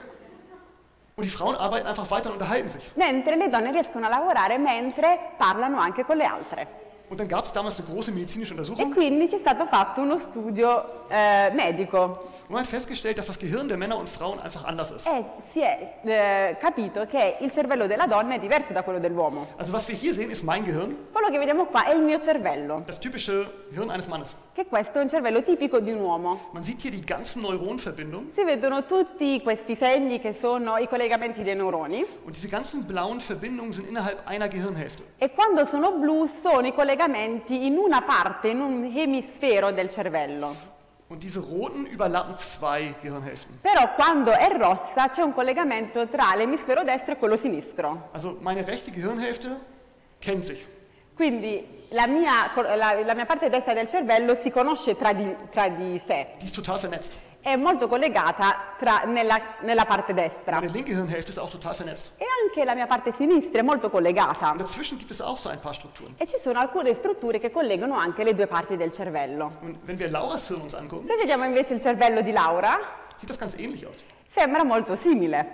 [SPEAKER 1] Und die Frauen arbeiten einfach weiter und unterhalten sich.
[SPEAKER 2] mentre le donne riescono a lavorare mentre parlano anche con le altre.
[SPEAKER 1] Und dann gab es damals eine große medizinische
[SPEAKER 2] E
[SPEAKER 1] Untersuchung
[SPEAKER 2] quindi c'è stato fatto uno studio medico
[SPEAKER 1] und man hat festgestellt, dass das Gehirn der Männer und Frauen einfach anders ist.
[SPEAKER 2] e si è capito che il cervello della donna è diverso da quello dell'uomo.
[SPEAKER 1] Also was wir hier sehen, ist mein Gehirn,
[SPEAKER 2] Quello che vediamo qua è il mio cervello,
[SPEAKER 1] das typische Hirn eines Mannes.
[SPEAKER 2] che questo è un cervello tipico di un uomo.
[SPEAKER 1] Man sieht hier die ganzen Neuronenverbindungen
[SPEAKER 2] Si vedono tutti questi segni che sono i collegamenti dei neuroni
[SPEAKER 1] und diese ganzen blauen Verbindungen sind innerhalb einer Gehirnhälfte.
[SPEAKER 2] e quando sono blu sono i collegamenti in una parte, in un emisfero del cervello.
[SPEAKER 1] Und diese roten überlappen zwei Gehirnhälften.
[SPEAKER 2] Però quando è rossa c'è un collegamento tra l'emisfero destro e quello sinistro.
[SPEAKER 1] Also meine rechte Gehirnhälfte kennt sich.
[SPEAKER 2] Quindi la mia parte destra del cervello si conosce tra di sé,
[SPEAKER 1] Die ist total vernetzt.
[SPEAKER 2] è molto collegata nella parte destra.
[SPEAKER 1] Meine linke Hirnhälfte ist auch total vernetzt.
[SPEAKER 2] E anche la mia parte sinistra è molto collegata.
[SPEAKER 1] Und dazwischen gibt es auch so ein paar Strukturen.
[SPEAKER 2] E ci sono alcune strutture che collegano anche le due parti del cervello.
[SPEAKER 1] Und wenn wir Lauras Hirn uns angucken,
[SPEAKER 2] Se vediamo invece il cervello di Laura,
[SPEAKER 1] sieht das ganz ähnlich aus.
[SPEAKER 2] sembra molto simile.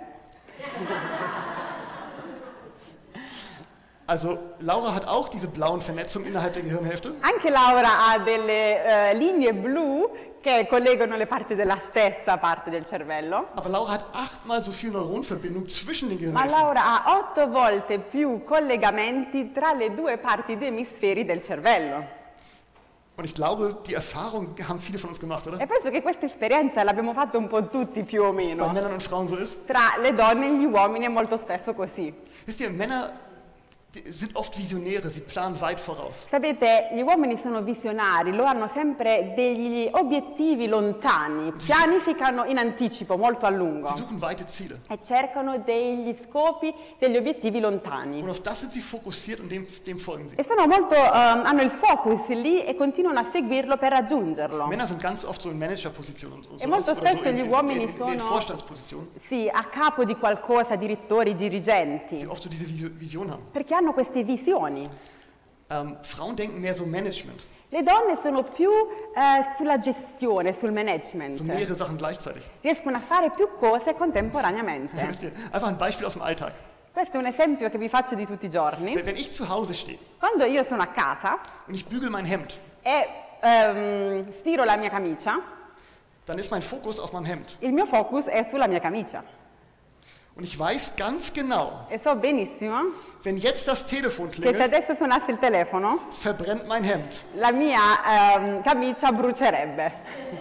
[SPEAKER 1] Also Laura hat auch diese blauen Vernetzungen innerhalb der Gehirnhälfte.
[SPEAKER 2] Anche Laura ha delle linee blu che collegano le parti della stessa parte del cervello,
[SPEAKER 1] Aber Laura hat 8-mal so viel Neuronenverbindung zwischen den
[SPEAKER 2] ma
[SPEAKER 1] Gehirnhälften.
[SPEAKER 2] Laura ha 8 volte più collegamenti tra le due parti, i due emisferi del cervello.
[SPEAKER 1] Und ich glaube, die Erfahrung haben viele von uns gemacht, oder?
[SPEAKER 2] E penso che questa esperienza l'abbiamo fatta un po' tutti più o
[SPEAKER 1] Bei
[SPEAKER 2] meno.
[SPEAKER 1] Männern und Frauen so ist.
[SPEAKER 2] Tra le donne e gli uomini è molto spesso così.
[SPEAKER 1] Wisst ihr, Männer die sind oft Visionäre, sie planen weit voraus.
[SPEAKER 2] Sapete, gli uomini sono visionari, loro hanno sempre degli obiettivi lontani, pianificano in anticipo, molto a lungo,
[SPEAKER 1] Sie suchen weite Ziele.
[SPEAKER 2] e cercano degli scopi, degli obiettivi lontani.
[SPEAKER 1] Und auf das sind sie fokussiert und dem folgen sie.
[SPEAKER 2] E sono molto, hanno il focus lì e continuano a seguirlo per raggiungerlo.
[SPEAKER 1] Männer sind ganz oft so in Managerpositionen und
[SPEAKER 2] E molto
[SPEAKER 1] oder so
[SPEAKER 2] spesso gli uomini
[SPEAKER 1] in
[SPEAKER 2] sono
[SPEAKER 1] Vorstandspositionen,
[SPEAKER 2] sì, a capo di qualcosa, direttori,
[SPEAKER 1] die
[SPEAKER 2] dirigenti,
[SPEAKER 1] oft so diese Vision haben.
[SPEAKER 2] perché hanno queste visioni.
[SPEAKER 1] Frauen denken mehr so Management,
[SPEAKER 2] Le donne sono più sulla gestione, sul management.
[SPEAKER 1] so mehrere Sachen gleichzeitig.
[SPEAKER 2] Riescono a fare più cose contemporaneamente.
[SPEAKER 1] Wisst ihr, einfach ein Beispiel aus dem Alltag.
[SPEAKER 2] Questo è un esempio che vi faccio di tutti i giorni.
[SPEAKER 1] Wenn ich zu Hause stehe
[SPEAKER 2] Quando io sono a casa
[SPEAKER 1] und ich bügel mein Hemd,
[SPEAKER 2] e stiro la mia camicia,
[SPEAKER 1] dann ist mein Fokus auf meinem Hemd.
[SPEAKER 2] il mio focus è sulla mia camicia.
[SPEAKER 1] Und ich weiß ganz genau,
[SPEAKER 2] E so benissimo
[SPEAKER 1] wenn jetzt das Telefon
[SPEAKER 2] che se
[SPEAKER 1] klingelt,
[SPEAKER 2] adesso suonasse il telefono,
[SPEAKER 1] verbrennt mein Hemd.
[SPEAKER 2] la mia camicia brucierebbe.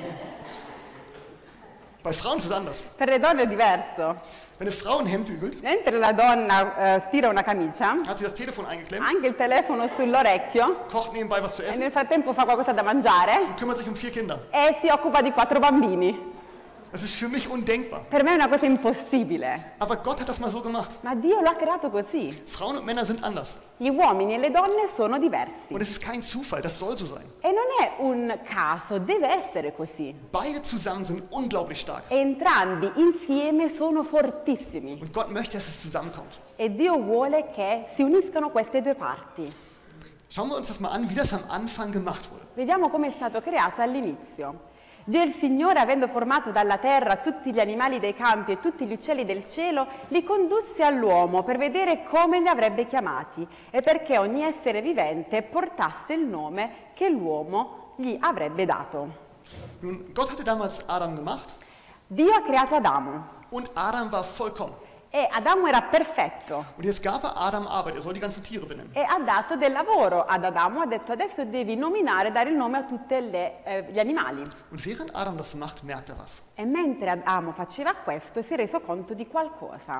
[SPEAKER 1] Bei Frauen ist es anders.
[SPEAKER 2] Per le donne è diverso.
[SPEAKER 1] Wenn eine Frau ein Hemd bügelt,
[SPEAKER 2] Mentre la donna stira una camicia,
[SPEAKER 1] hat sie das Telefon eingeklemmt,
[SPEAKER 2] anche il telefono sull'orecchio
[SPEAKER 1] kocht nebenbei was zu
[SPEAKER 2] e
[SPEAKER 1] essen
[SPEAKER 2] nel frattempo fa qualcosa da mangiare
[SPEAKER 1] und kümmert sich um 4 Kinder.
[SPEAKER 2] e si occupa di 4 bambini.
[SPEAKER 1] Das ist für mich undenkbar.
[SPEAKER 2] Per me è una cosa impossibile.
[SPEAKER 1] Aber Gott hat das mal so gemacht.
[SPEAKER 2] Ma Dio lo ha creato così.
[SPEAKER 1] Frauen und Männer sind anders.
[SPEAKER 2] Gli uomini e le donne sono diversi.
[SPEAKER 1] Und es ist kein Zufall, das soll so sein.
[SPEAKER 2] E non è un caso, deve essere così.
[SPEAKER 1] Beide zusammen sind unglaublich stark.
[SPEAKER 2] Entrambi insieme sono fortissimi.
[SPEAKER 1] Und Gott möchte, dass es zusammenkommt.
[SPEAKER 2] E Dio vuole che si uniscano queste due parti.
[SPEAKER 1] Schauen wir uns das mal an, wie das am Anfang gemacht wurde.
[SPEAKER 2] Vediamo come è stato creato all'inizio. Dio il Signore, avendo formato dalla terra tutti gli animali dei campi e tutti gli uccelli del cielo, li condusse all'uomo per vedere come li avrebbe chiamati e perché ogni essere vivente portasse il nome che l'uomo gli avrebbe dato.
[SPEAKER 1] Nun, Gott hatte damals Adam gemacht
[SPEAKER 2] Dio ha creato Adamo
[SPEAKER 1] und Adam war vollkommen.
[SPEAKER 2] E Adamo era perfetto
[SPEAKER 1] Und jetzt gab er Adam Arbeit, er soll die ganzen Tiere benennen.
[SPEAKER 2] e ha dato del lavoro ad Adamo, ha detto adesso devi nominare, dare il nome a tutti gli animali.
[SPEAKER 1] Und während Adam das macht, merkt er was.
[SPEAKER 2] E mentre Adamo faceva questo si è reso conto di qualcosa.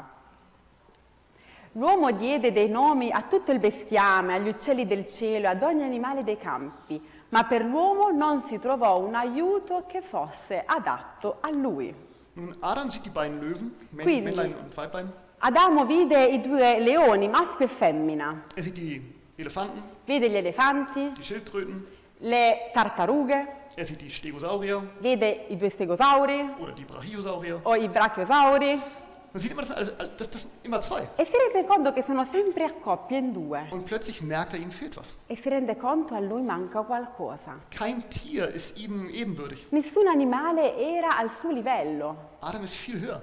[SPEAKER 2] L'uomo diede dei nomi a tutto il bestiame, agli uccelli del cielo, ad ogni animale dei campi, ma per l'uomo non si trovò un aiuto che fosse adatto a lui.
[SPEAKER 1] Nun, Adam sieht die beiden Löwen,
[SPEAKER 2] Quindi-
[SPEAKER 1] Männlein und Weiblein.
[SPEAKER 2] Adamo vide i due leoni, maschio e femmina,
[SPEAKER 1] Er sieht die Elefanten,
[SPEAKER 2] vide gli elefanti,
[SPEAKER 1] die Schildkröten,
[SPEAKER 2] le tartarughe,
[SPEAKER 1] er sieht die Stegosaurier
[SPEAKER 2] vede i due stegosauri
[SPEAKER 1] oder die Brachiosaurier.
[SPEAKER 2] o i brachiosauri
[SPEAKER 1] Man sieht immer, das sind immer zwei.
[SPEAKER 2] e si rende conto che sono sempre a coppie in due
[SPEAKER 1] Und plötzlich merkt er, ihm fehlt was.
[SPEAKER 2] e si rende conto a lui manca qualcosa.
[SPEAKER 1] Kein Tier ist ihm ebenbürtig.
[SPEAKER 2] Nessun animale era al suo livello.
[SPEAKER 1] Adam ist viel höher.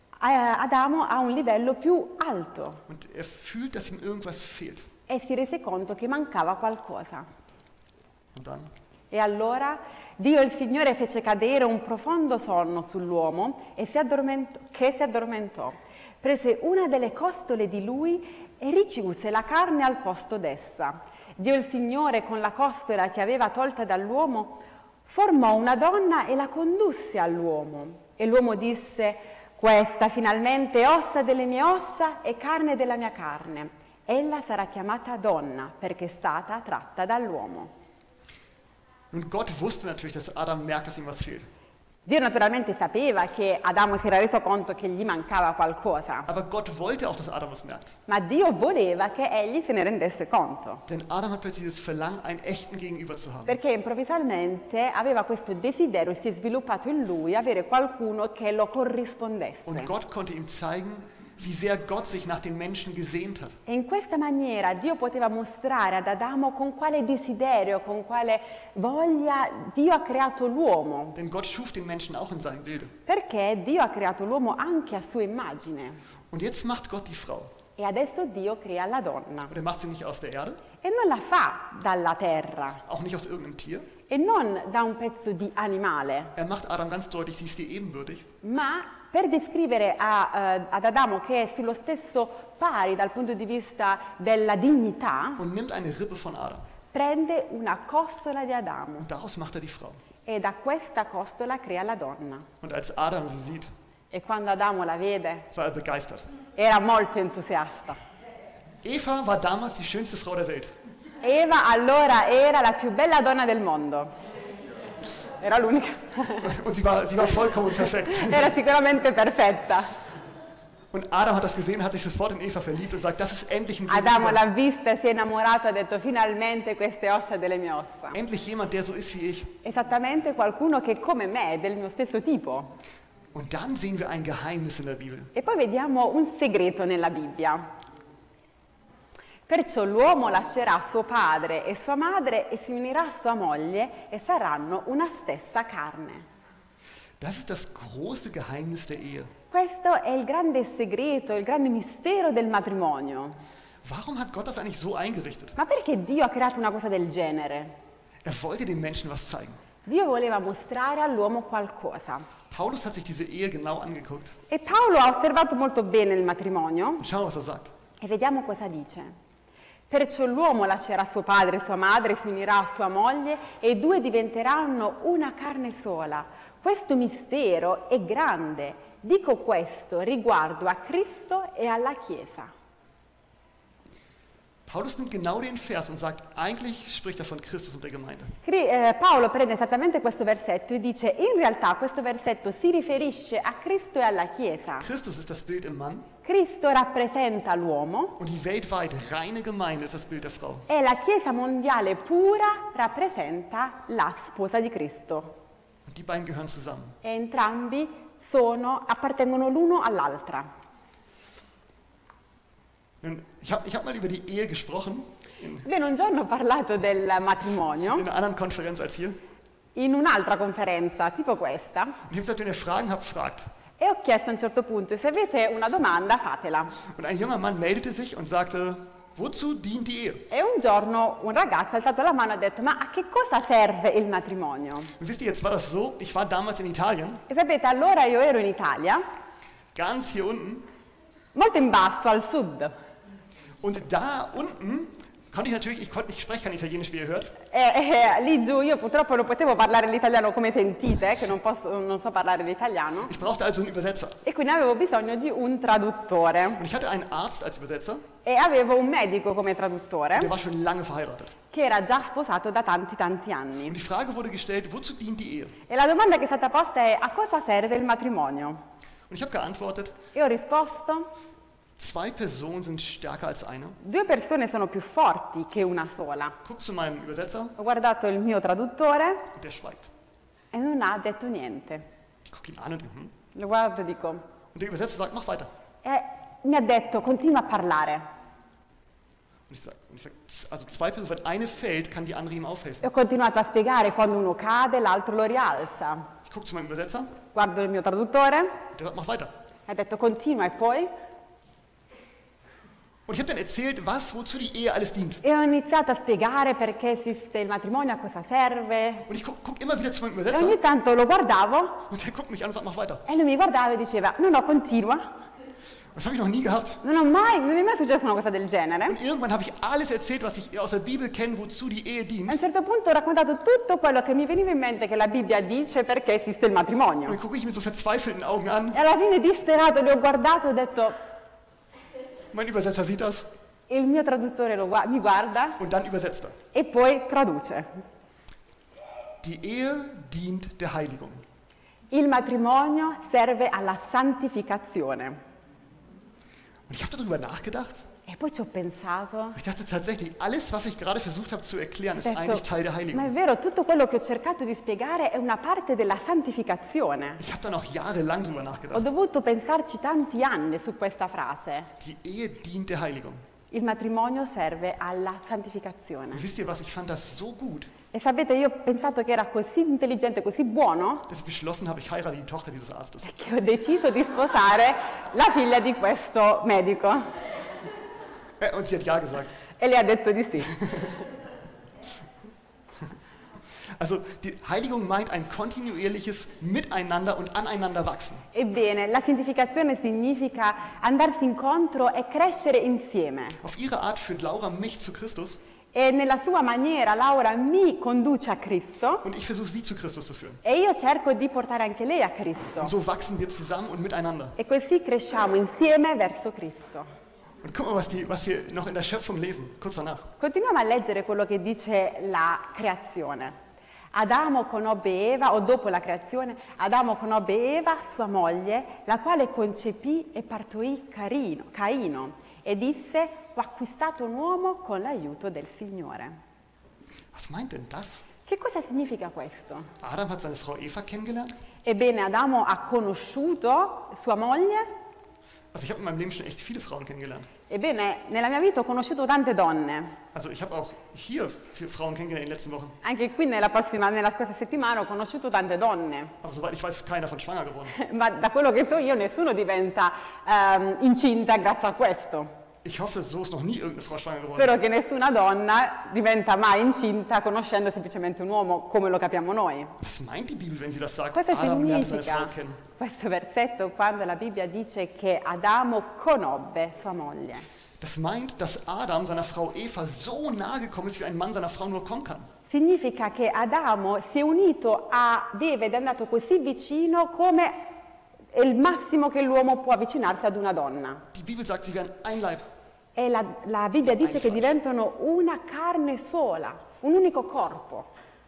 [SPEAKER 2] Adamo ha un livello più alto
[SPEAKER 1] Und er fühlt, dass ihm irgendwas fehlt.
[SPEAKER 2] e si rese conto che mancava qualcosa.
[SPEAKER 1] Und dann,
[SPEAKER 2] E allora Dio il Signore fece cadere un profondo sonno sull'uomo e si addormentò. Prese una delle costole di lui e richiuse la carne al posto d'essa. Dio il Signore, con la costola che aveva tolta dall'uomo, formò una donna e la condusse all'uomo. E l'uomo disse: questa finalmente è ossa delle mie ossa e carne della mia carne. Ella sarà chiamata donna perché è stata tratta dall'uomo.
[SPEAKER 1] nun Gott wusste natürlich, dass Adam merkt, dass ihm was fehlt.
[SPEAKER 2] Dio naturalmente sapeva che Adamo si era reso conto che gli mancava qualcosa,
[SPEAKER 1] Aber Gott wollte auch, dass Adam was merkt.
[SPEAKER 2] ma Dio voleva che egli se ne rendesse conto,
[SPEAKER 1] Denn Adam hat plötzlich dieses Verlangen, einen echten Gegenüber zu haben.
[SPEAKER 2] perché improvvisamente aveva questo desiderio, si è sviluppato in lui, avere qualcuno che lo corrispondesse.
[SPEAKER 1] Und Gott konnte ihm zeigen, wie sehr Gott sich nach den Menschen gesehnt hat.
[SPEAKER 2] E in questa maniera Dio poteva mostrare ad Adamo con quale desiderio, con quale voglia Dio ha creato l'uomo,
[SPEAKER 1] Denn Gott schuf den Menschen auch in seinem Bilde.
[SPEAKER 2] perché Dio ha creato l'uomo anche a sua immagine.
[SPEAKER 1] Und jetzt macht Gott die Frau.
[SPEAKER 2] E adesso Dio crea la donna.
[SPEAKER 1] Und er macht sie nicht aus der Erde,
[SPEAKER 2] E non la fa dalla terra
[SPEAKER 1] auch nicht aus irgendeinem Tier.
[SPEAKER 2] e non da un pezzo di animale,
[SPEAKER 1] Er macht Adam ganz deutlich, sie ist dir ebenbürtig.
[SPEAKER 2] ma per descrivere ad Adamo che è sullo stesso pari dal punto di vista della dignità,
[SPEAKER 1] Und nimmt eine Rippe von Adam.
[SPEAKER 2] prende una costola di Adamo
[SPEAKER 1] Und daraus macht er die Frau.
[SPEAKER 2] e da questa costola crea la donna.
[SPEAKER 1] Und als Adam sie sieht,
[SPEAKER 2] E quando Adamo la vede
[SPEAKER 1] war er begeistert.
[SPEAKER 2] era molto entusiasta.
[SPEAKER 1] Eva war damals die schönste Frau der Welt.
[SPEAKER 2] Eva allora era la più bella donna del mondo. Era l'unica.
[SPEAKER 1] Und sie war vollkommen perfekt.
[SPEAKER 2] Era sicuramente perfetta.
[SPEAKER 1] Und Adam hat das gesehen, hat sich sofort in Eva verliebt und sagt, das ist endlich ein
[SPEAKER 2] Adamo
[SPEAKER 1] Gegenüber.
[SPEAKER 2] l'ha vista, si è innamorato, ha detto finalmente queste ossa delle mie ossa.
[SPEAKER 1] Endlich jemand, der so ist wie ich.
[SPEAKER 2] Esattamente qualcuno che come me è del mio stesso tipo.
[SPEAKER 1] Und dann sehen wir ein Geheimnis in der Bibel.
[SPEAKER 2] E poi vediamo un segreto nella Bibbia. Perciò l'uomo lascerà suo padre e sua madre e si unirà a sua moglie e saranno una stessa carne.
[SPEAKER 1] Das ist das große Geheimnis der Ehe.
[SPEAKER 2] Questo è il grande segreto, il grande mistero del matrimonio.
[SPEAKER 1] Warum hat Gott das eigentlich so eingerichtet?
[SPEAKER 2] Ma perché Dio ha creato una cosa del genere?
[SPEAKER 1] Er wollte den Menschen was zeigen.
[SPEAKER 2] Dio voleva mostrare all'uomo qualcosa.
[SPEAKER 1] Paulus hat sich diese Ehe genau angeguckt.
[SPEAKER 2] E Paolo ha osservato molto bene il matrimonio
[SPEAKER 1] Und schauen wir, was er sagt.
[SPEAKER 2] e vediamo cosa dice. Perciò l'uomo lascerà suo padre e sua madre, si unirà a sua moglie e i due diventeranno una carne sola. Questo mistero è grande. Dico questo riguardo a Cristo e alla Chiesa.
[SPEAKER 1] Paulus nimmt genau den Vers und sagt, eigentlich spricht er von Christus und der Gemeinde.
[SPEAKER 2] Paolo prende esattamente questo versetto e dice in realtà questo versetto si riferisce a Cristo e alla Chiesa.
[SPEAKER 1] Christus ist das Bild im Mann
[SPEAKER 2] Cristo rappresenta l'uomo
[SPEAKER 1] und die weltweit reine Gemeinde ist das Bild der Frau.
[SPEAKER 2] e la Chiesa mondiale pura rappresenta la sposa di Cristo.
[SPEAKER 1] Und die beiden gehören zusammen.
[SPEAKER 2] E entrambi appartengono l'uno all'altra.
[SPEAKER 1] Nun, ich hab mal über die Ehe gesprochen in
[SPEAKER 2] Bene, un giorno ho parlato del matrimonio
[SPEAKER 1] einer anderen Konferenz als hier.
[SPEAKER 2] in un'altra conferenza, tipo questa,
[SPEAKER 1] Und ich habe gesagt, wenn ihr Fragen habt, fragt.
[SPEAKER 2] e ho chiesto a un certo punto, se avete una domanda fatela.
[SPEAKER 1] Und ein junger Mann meldete sich und sagte, wozu dient die Ehe?
[SPEAKER 2] E un giorno un ragazzo ha alzato la mano e ha detto, ma a che cosa serve il matrimonio?
[SPEAKER 1] Und wisst ihr, jetzt war das so, ich war damals in Italien,
[SPEAKER 2] E sapete, allora io ero in Italia,
[SPEAKER 1] ganz hier unten,
[SPEAKER 2] molto in basso, al sud.
[SPEAKER 1] Und da unten konnte ich natürlich, ich spreche kein Italienisch, wie ihr hört.
[SPEAKER 2] Lì giù io purtroppo non potevo parlare l'italiano come sentite, che non so parlare l'italiano,
[SPEAKER 1] Ich brauchte also einen Übersetzer.
[SPEAKER 2] e quindi avevo bisogno di un traduttore.
[SPEAKER 1] Und ich hatte einen Arzt als Übersetzer,
[SPEAKER 2] E avevo un medico come traduttore
[SPEAKER 1] der war schon lange verheiratet.
[SPEAKER 2] che era già sposato da tanti anni.
[SPEAKER 1] Und die Frage wurde gestellt, wozu dient die Ehe?
[SPEAKER 2] E la domanda che è stata posta è: a cosa serve il matrimonio?
[SPEAKER 1] Und ich habe geantwortet,
[SPEAKER 2] E ho risposto:
[SPEAKER 1] 2 Personen sind stärker als eine.
[SPEAKER 2] 2 persone sono più forti che una sola.
[SPEAKER 1] Guck zu meinem Übersetzer
[SPEAKER 2] Ho guardato il mio traduttore
[SPEAKER 1] und der schweigt.
[SPEAKER 2] e non ha detto niente.
[SPEAKER 1] Ich gucke ihn an und
[SPEAKER 2] Lo guardo e dico,
[SPEAKER 1] Und der Übersetzer sagt, mach weiter.
[SPEAKER 2] e mi ha detto: continua a parlare.
[SPEAKER 1] Und ich sag, also 2 Personen, wenn eine fällt, kann die andere ihm
[SPEAKER 2] E
[SPEAKER 1] aufhelfen.
[SPEAKER 2] ho continuato a spiegare: quando uno cade, l'altro lo rialza.
[SPEAKER 1] Ich gucke zu meinem Übersetzer
[SPEAKER 2] Guardo il mio traduttore,
[SPEAKER 1] und der sagt, mach weiter.
[SPEAKER 2] ha detto: continua, e poi?
[SPEAKER 1] Und ich habe dann erzählt, wozu die Ehe alles dient.
[SPEAKER 2] E ho iniziato a spiegare perché esiste il matrimonio, a cosa serve.
[SPEAKER 1] Und ich guck immer wieder zu meinem
[SPEAKER 2] E
[SPEAKER 1] Übersetzer
[SPEAKER 2] ogni tanto lo guardavo
[SPEAKER 1] und der guckt mich an und sagt, mach weiter.
[SPEAKER 2] e lui mi guardava e diceva: no, continua.
[SPEAKER 1] Das habe ich noch nie gehabt.
[SPEAKER 2] Non mi è mai successa una cosa del genere.
[SPEAKER 1] Und irgendwann habe ich alles erzählt, was ich aus der Bibel kenne, wozu die Ehe
[SPEAKER 2] A
[SPEAKER 1] dient.
[SPEAKER 2] un certo punto ho raccontato tutto quello che mi veniva in mente che la Bibbia dice perché esiste il
[SPEAKER 1] Und
[SPEAKER 2] matrimonio.
[SPEAKER 1] dann gucke ich mit so verzweifelten Augen an.
[SPEAKER 2] E alla fine, disperato, li ho guardato e ho detto:
[SPEAKER 1] Mein Übersetzer sieht das
[SPEAKER 2] il mio traduttore mi guarda
[SPEAKER 1] und dann übersetzt er.
[SPEAKER 2] e poi traduce.
[SPEAKER 1] Die Ehe dient der Heiligung.
[SPEAKER 2] Il matrimonio serve alla santificazione.
[SPEAKER 1] Und ich habe darüber nachgedacht.
[SPEAKER 2] E poi ci ho pensato,
[SPEAKER 1] Ich dachte tatsächlich, alles, was ich gerade versucht habe zu erklären, ist
[SPEAKER 2] ho
[SPEAKER 1] eigentlich Teil der
[SPEAKER 2] ma è
[SPEAKER 1] Heiligung.
[SPEAKER 2] vero, tutto quello che ho cercato di spiegare è una parte della santificazione.
[SPEAKER 1] Ich habe dann auch jahrelang darüber
[SPEAKER 2] Ho
[SPEAKER 1] nachgedacht.
[SPEAKER 2] dovuto pensarci tanti anni su questa frase.
[SPEAKER 1] Die Ehe dient der Heiligung.
[SPEAKER 2] Il matrimonio serve alla santificazione.
[SPEAKER 1] Und wisst ihr was, ich fand das so gut,
[SPEAKER 2] E sapete, io ho pensato che era così intelligente, così buono,
[SPEAKER 1] dass ich beschlossen habe, ich heirate die Tochter dieses Arztes.
[SPEAKER 2] che ho deciso di sposare la figlia di questo medico.
[SPEAKER 1] Und sie hat ja gesagt.
[SPEAKER 2] E lei ha detto di sì.
[SPEAKER 1] Also die Heiligung meint ein kontinuierliches Miteinander und aneinander wachsen.
[SPEAKER 2] Ebbene, la santificazione significa andarsi incontro e crescere insieme.
[SPEAKER 1] Auf ihre Art führt Laura mich zu Christus
[SPEAKER 2] E nella sua maniera Laura mi conduce a Cristo
[SPEAKER 1] und ich versuche sie zu Christus zu führen.
[SPEAKER 2] e io cerco di portare anche lei a Cristo.
[SPEAKER 1] Und so wachsen wir zusammen und miteinander.
[SPEAKER 2] E così cresciamo insieme verso Cristo.
[SPEAKER 1] Und guck mal, was wir noch in der Schöpfung lesen, kurz danach.
[SPEAKER 2] Continuiamo a leggere quello che dice la creazione. Adamo conobbe Eva, o dopo la creazione, Adamo conobbe Eva, sua moglie, la quale concepì e partorì Caino e disse: ho acquistato un uomo con l'aiuto del Signore.
[SPEAKER 1] Was meint denn das?
[SPEAKER 2] Che cosa significa questo?
[SPEAKER 1] Adam hat seine Frau Eva kennengelernt.
[SPEAKER 2] Ebbene, Adamo ha conosciuto sua moglie.
[SPEAKER 1] Also ich habe in meinem Leben schon echt viele Frauen kennengelernt.
[SPEAKER 2] Ebbene, nella mia vita ho conosciuto tante donne.
[SPEAKER 1] Also ich habe auch hier viele Frauen kennengelernt in den letzten Wochen.
[SPEAKER 2] Anche qui nella scorsa settimana ho conosciuto tante donne.
[SPEAKER 1] Aber soweit ich weiß, ist keiner von schwanger geworden.
[SPEAKER 2] Ma da quello che so io, nessuno diventa incinta grazie a questo.
[SPEAKER 1] Ich hoffe, so ist noch nie irgendeine Frau schwanger geworden.
[SPEAKER 2] Spero che nessuna donna diventa mai incinta conoscendo semplicemente un uomo come lo capiamo noi.
[SPEAKER 1] Was meint die Bibel, wenn sie das sagt?
[SPEAKER 2] Cosa
[SPEAKER 1] Adam lernte seine Frau
[SPEAKER 2] significa
[SPEAKER 1] kennen.
[SPEAKER 2] questo versetto quando la Bibbia dice che Adamo conobbe sua moglie?
[SPEAKER 1] Das meint, dass Adam seiner Frau Eva so nahe gekommen ist, wie ein Mann seiner Frau nur kommen kann.
[SPEAKER 2] Significa che Adamo si è unito ad Eva ed è andato così vicino come è il massimo che l'uomo può avvicinarsi ad una donna.
[SPEAKER 1] Die Bibel sagt, sie wären ein Leib.
[SPEAKER 2] E la Bibbia dice che diventano una carne sola, un unico corpo.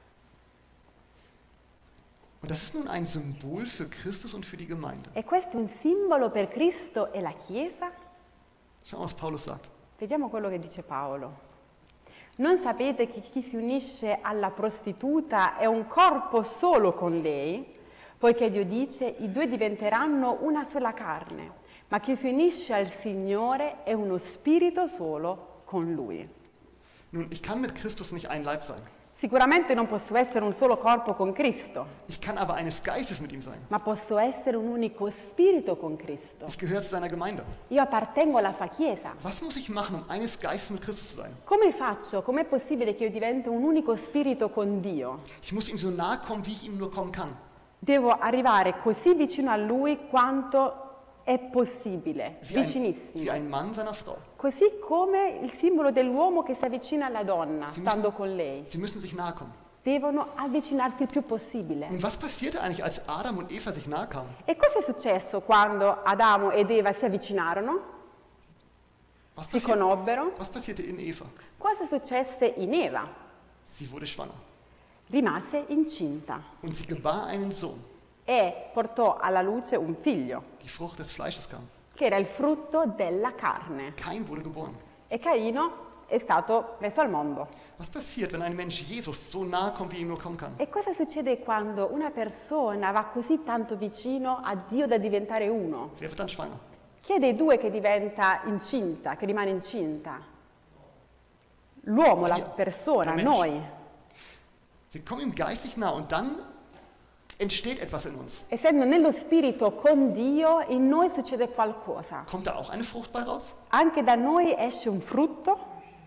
[SPEAKER 1] Und das ist nun ein Symbol für Christus und für die Gemeinde.
[SPEAKER 2] E questo è un simbolo per Cristo e la Chiesa?
[SPEAKER 1] Schau mal, was Paulus sagt.
[SPEAKER 2] Vediamo quello che dice Paolo. Non sapete che chi si unisce alla prostituta è un corpo solo con lei? Poiché Dio dice: i due diventeranno una sola carne. Ma chi si unisce al Signore è uno spirito solo con Lui.
[SPEAKER 1] Nun, ich kann mit Christus nicht ein Leib sein.
[SPEAKER 2] Sicuramente non posso essere un solo corpo con Cristo,
[SPEAKER 1] Ich kann aber eines Geistes mit ihm sein.
[SPEAKER 2] ma posso essere un unico spirito con Cristo.
[SPEAKER 1] Ich gehöre zu seiner Gemeinde.
[SPEAKER 2] Io appartengo alla sua Chiesa.
[SPEAKER 1] Was muss ich machen, um eines Geistes mit Christus zu sein?
[SPEAKER 2] Come faccio? Com'è possibile che io diventi un unico spirito con Dio?
[SPEAKER 1] Ich muss ihm so nahe kommen, wie ich ihm nur kommen kann.
[SPEAKER 2] Devo arrivare così vicino a Lui quanto è possibile,
[SPEAKER 1] wie
[SPEAKER 2] vicinissimo.
[SPEAKER 1] ein Mann seiner Frau.
[SPEAKER 2] Così come il simbolo dell'uomo che si avvicina alla donna,
[SPEAKER 1] Sie
[SPEAKER 2] stando con lei.
[SPEAKER 1] Sie müssen sich nahe kommen.
[SPEAKER 2] Devono avvicinarsi il più possibile.
[SPEAKER 1] Und was passierte eigentlich, als Adam und Eva sich nahe kamen?
[SPEAKER 2] E cosa è successo quando Adamo ed Eva si avvicinarono,
[SPEAKER 1] Was
[SPEAKER 2] si conobbero?
[SPEAKER 1] was passierte in Eva?
[SPEAKER 2] Cosa successe in Eva?
[SPEAKER 1] Sie wurde schwanger.
[SPEAKER 2] Rimase incinta
[SPEAKER 1] Und sie gebar einen Sohn.
[SPEAKER 2] e portò alla luce un figlio,
[SPEAKER 1] Die Frucht des Fleisches kam.
[SPEAKER 2] che era il frutto della carne.
[SPEAKER 1] Cain wurde geboren.
[SPEAKER 2] E Caino è stato messo al mondo.
[SPEAKER 1] Was passiert, wenn ein Mensch Jesus so nahe kommt, wie ihm nur kommen kann?
[SPEAKER 2] E cosa succede quando una persona va così tanto vicino a Dio da diventare uno?
[SPEAKER 1] Wer wird dann schwanger?
[SPEAKER 2] Chi è dei due che diventa incinta, che rimane incinta? L'uomo, la persona,
[SPEAKER 1] der Mensch.
[SPEAKER 2] noi.
[SPEAKER 1] Wir kommen ihm geistig nah und dann entsteht etwas in uns.
[SPEAKER 2] Essendo nello spirito con Dio, in noi succede qualcosa.
[SPEAKER 1] Kommt da auch eine Frucht bei raus?
[SPEAKER 2] Anche da noi esce un frutto,